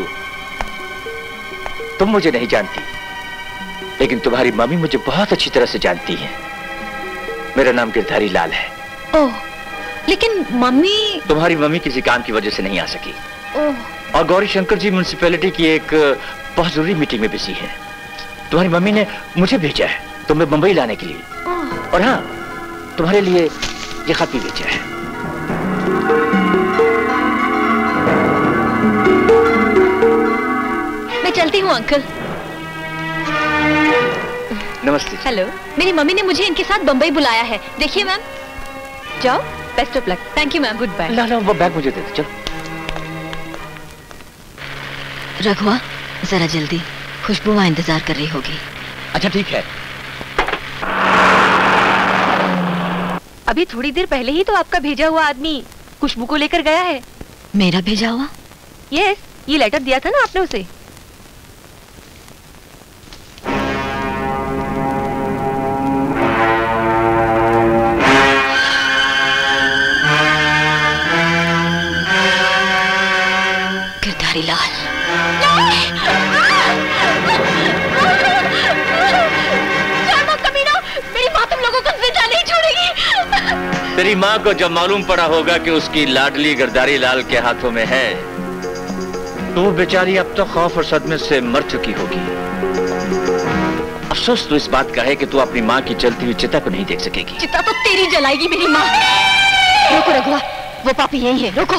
तुम मुझे नहीं जानती, लेकिन तुम्हारी मम्मी मुझे बहुत अच्छी तरह से जानती है। मेरा नाम गिरधारीलाल है। ओह, लेकिन मम्मी? तुम्हारी मम्मी किसी काम की वजह से नहीं आ सकी। ओह। और गौरीशंकर जी म्युनिसिपैलिटी की एक बहुत जरूरी मीटिंग में बिजी है। तुम्हारी मम्मी ने मुझे भेजा है तुम्हें बंबई लाने के लिए। और हाँ, तुम्हारे लिए ये खत भी भेजा है। मैं चलती हूँ अंकल। नमस्ते। हेलो, मेरी मम्मी ने मुझे इनके साथ बंबई बुलाया है। देखिए मैम। जाओ, best of luck. Thank you ma'am, goodbye. ला ला, वो बैग मुझे दे दे, चलो। रघुआ, जरा जल्दी, खुशबू वहां इंतजार कर रही होगी। अच्छा ठीक है। अभी थोड़ी देर पहले ही तो आपका भेजा हुआ आदमी खुशबू को लेकर गया है। मेरा भेजा हुआ? यस, ये लेटर दिया था ना आपने उसे। गिरधारीलाल। मेरी माँ तुम लोगों को जिंदा नहीं छोड़ेगी। तेरी माँ को जब मालूम पड़ा होगा कि उसकी लाडली गिरधारीलाल के हाथों में है, तो वो बेचारी अब तो खौफ और सदमे से मर चुकी होगी। अफसोस तो इस बात का है कि तू अपनी माँ की जलती हुई चिता को नहीं देख सकेगी। चिता तो तेरी जलाएगी मेरी माँ। रुको रघुआ, वो पापी यही है, रुको।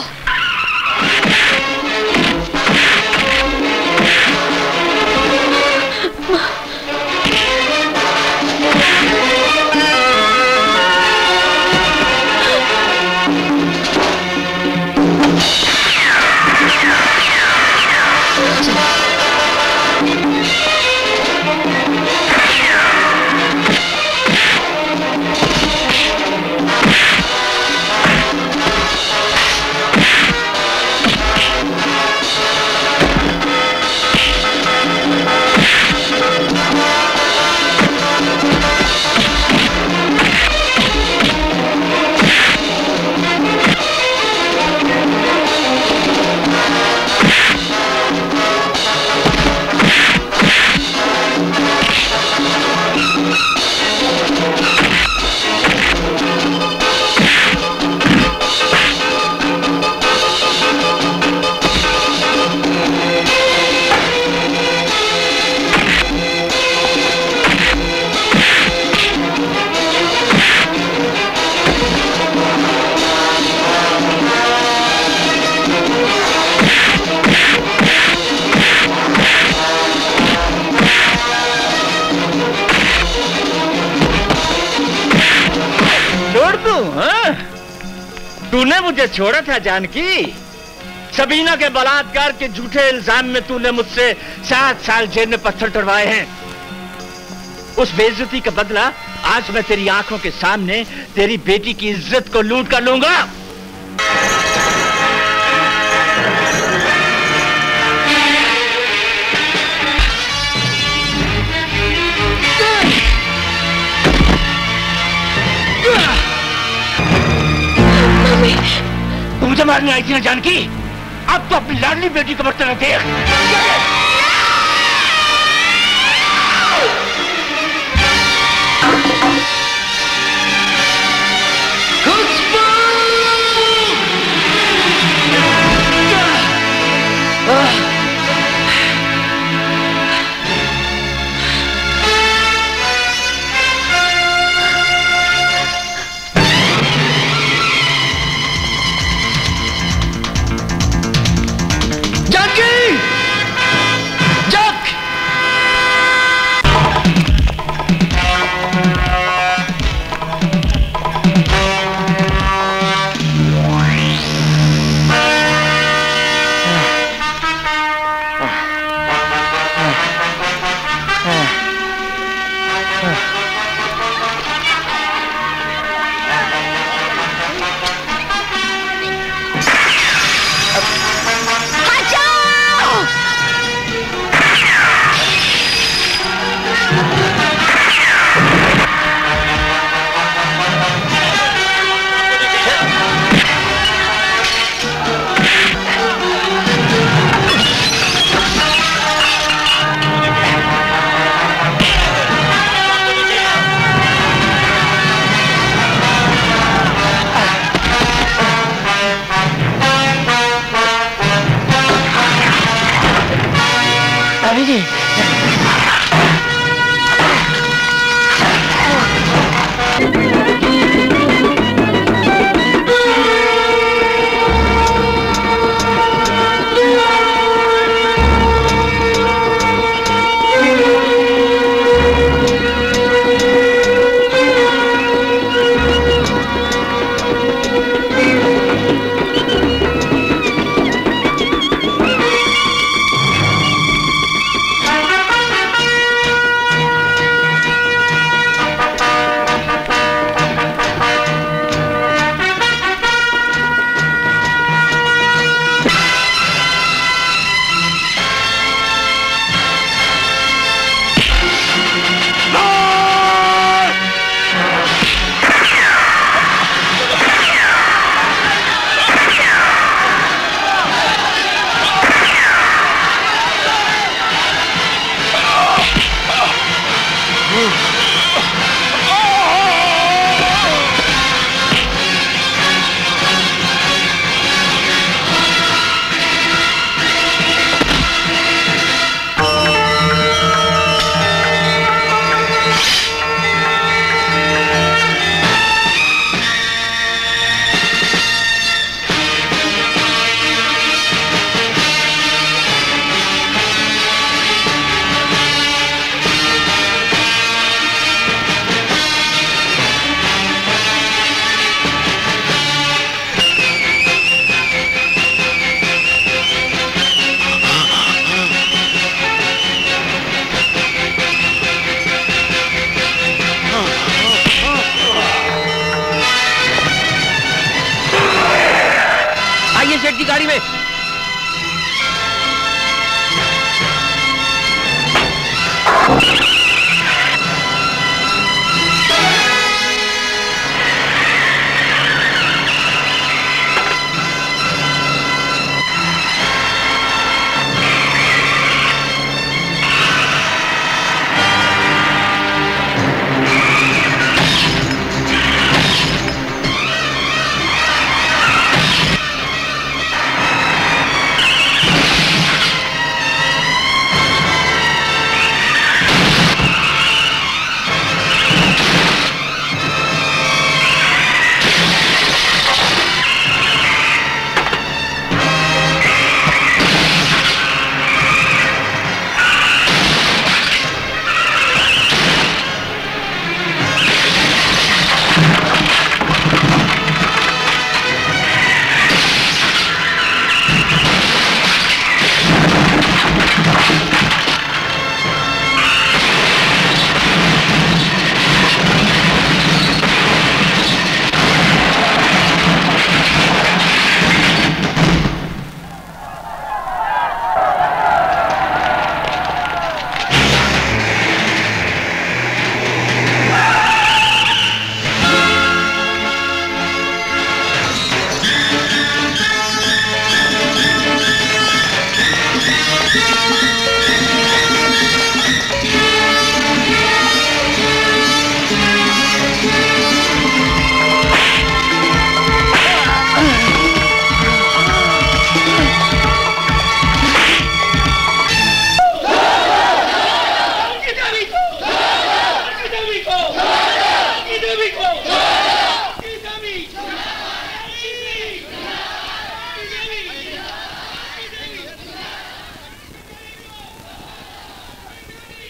तूने मुझे छोड़ा था जानकी। सबीना के बलात्कार के झूठे इल्जाम में तूने मुझसे सात साल जेल में पत्थर टड़वाए हैं। उस बेइज्जती का बदला आज मैं तेरी आंखों के सामने तेरी बेटी की इज्जत को लूट कर लूंगा। तू मुझे मारने आई थी ना जानकी, अब तो अपनी लाडली बेटी को मरते रहते हैं।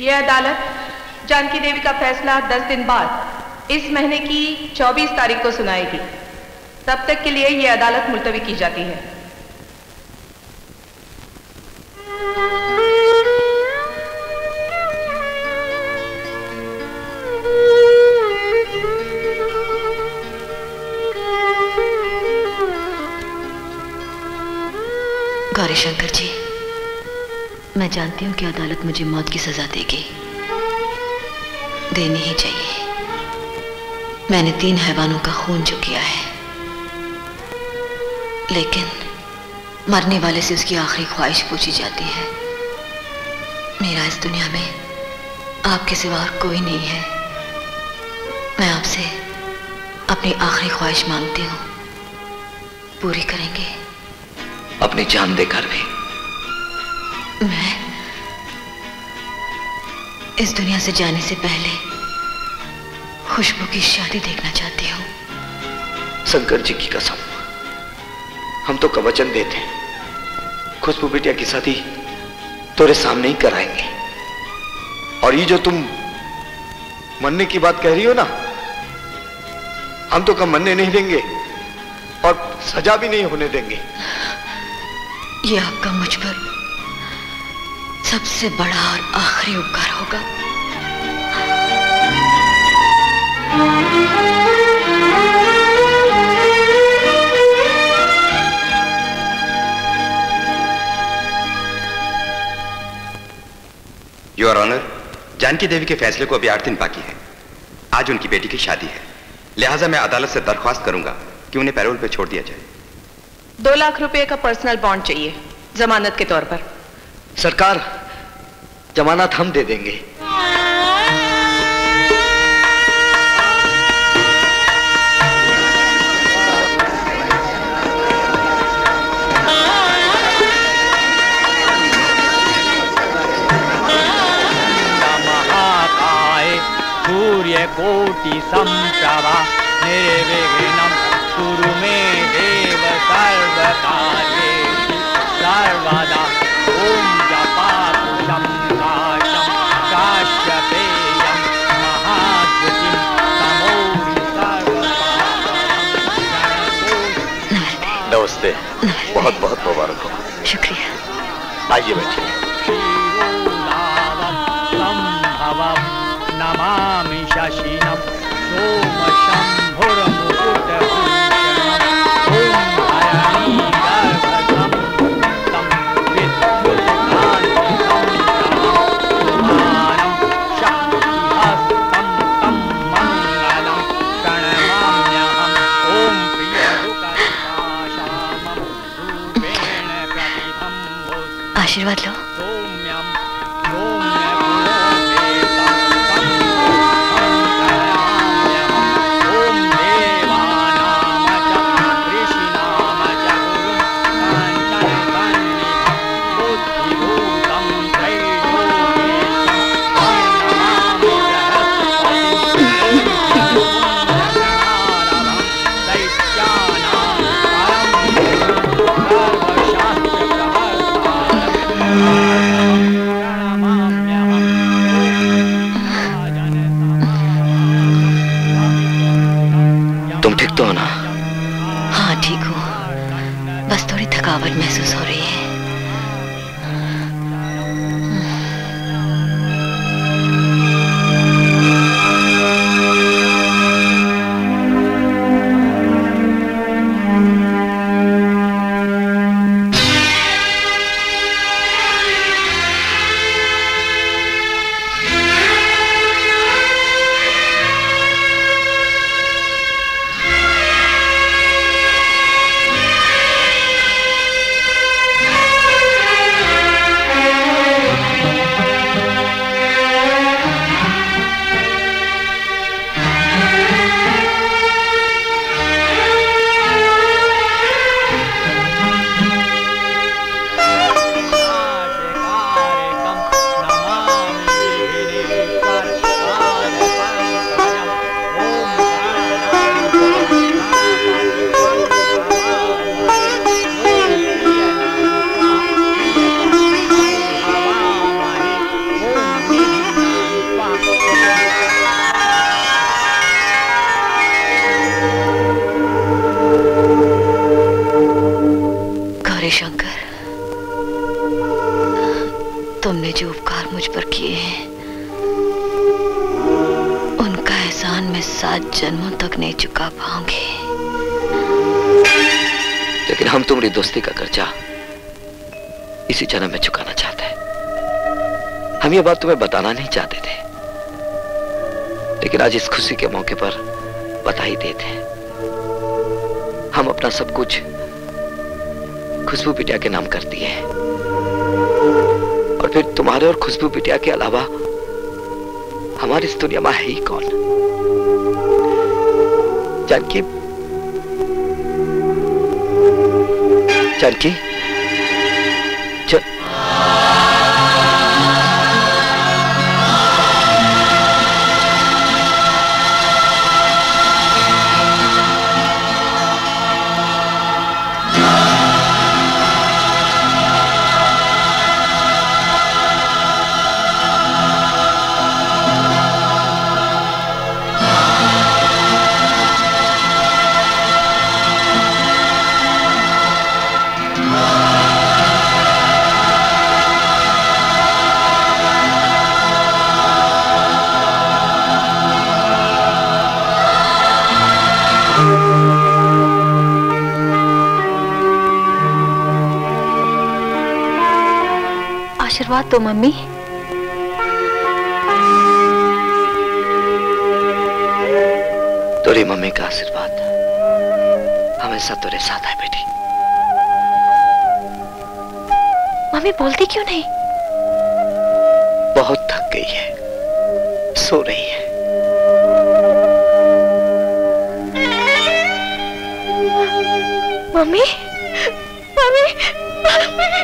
ये अदालत जानकी देवी का फैसला दस दिन बाद इस महीने की चौबीस तारीख को सुनाएगी। तब तक के लिए ये अदालत मुलतवी की जाती है। गौरीशंकर जी, मैं जानती हूं कि अदालत मुझे मौत की सजा देगी, देनी ही चाहिए। मैंने तीन हैवानों का खून जो किया है, लेकिन मरने वाले से उसकी आखिरी ख्वाहिश पूछी जाती है। मेरा इस दुनिया में आपके सिवा और कोई नहीं है। मैं आपसे अपनी आखिरी ख्वाहिश मांगती हूँ, पूरी करेंगे? अपनी जान देकर भी। मैं इस दुनिया से जाने से पहले खुशबू की शादी देखना चाहती हूँ। शंकर जी की कसम, हम तो कवचन देते हैं, खुशबू बिटिया की शादी तेरे सामने ही कराएंगे। और ये जो तुम मरने की बात कह रही हो ना, हम तो कम मरने नहीं देंगे और सजा भी नहीं होने देंगे। ये आपका मुझ पर सबसे बड़ा और आखिरी उपकार होगा। योर ऑनर, जानकी देवी के फैसले को अभी आठ दिन बाकी है। आज उनकी बेटी की शादी है, लिहाजा मैं अदालत से दरख्वास्त करूंगा कि उन्हें पैरोल पे छोड़ दिया जाए। दो लाख रुपए का पर्सनल बॉन्ड चाहिए जमानत के तौर पर। सरकार, जमानत हम दे देंगे। सूर्य कोटि संप्रभा निर्विघ्नं कुरु मे देव सर्वकार्येषु सर्वदा। ओम जपाकुशं काशं काश्यपेयं महाद्युतिं तमोरि सर्वपापं। नमस्ते, बहुत बहुत मुबारक हो। शुक्रिया। आइए बैठिए। नमामि शशिनं सोम शंभुर्मुकुटभूषणम्। ओम हरणीगर्भसंयुक्तं विद्युत्कान्तिसंभ्रमं शक्तिहस्तं तं मङ्गलं प्रणमाम्यहम्। ओम प्रियरुकरपाशामं रूपेण प्रतिभं आशीर्वाद लो। सौम्यं तो ना? हाँ ठीक हूँ, बस थोड़ी थकावट महसूस हो रही है। मैं सात जन्मों तक नहीं चुका पाऊंगी। लेकिन हम तुम्हारी दोस्ती का कर्जा इसी जन्म में चुकाना चाहते हैं। हम ये बात तुम्हें बताना नहीं चाहते थे, लेकिन आज इस खुशी के मौके पर बता ही देते हैं। हम अपना सब कुछ खुशबू बिटिया के नाम कर दिए हैं, और फिर तुम्हारे और खुशबू बिटिया के अलावा हमारी इस दुनिया में है ही कौन? जानकी, जानकी, चल। आशीर्वाद दो मम्मी। तेरी मम्मी का आशीर्वाद हमेशा तेरे साथ है बेटी। मम्मी बोलती क्यों नहीं? बहुत थक गई है, सो रही है। Mummy, mummy, mummy.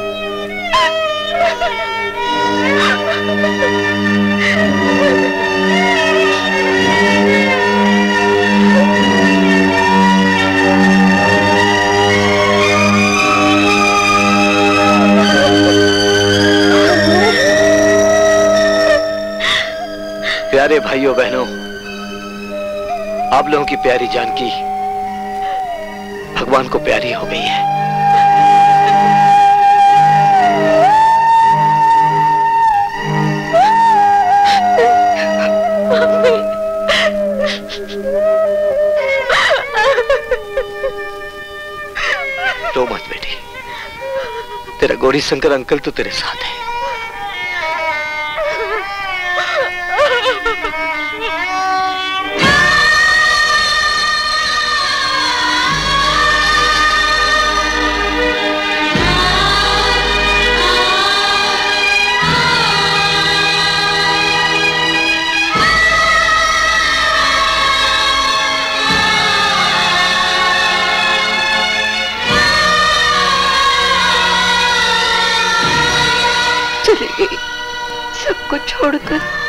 प्यारे भाइयों बहनों, आप लोगों की प्यारी जानकी भगवान को प्यारी हो गई है। रो मत बेटी, तेरा गौरीशंकर अंकल तो तेरे साथ है। सब कुछ छोड़कर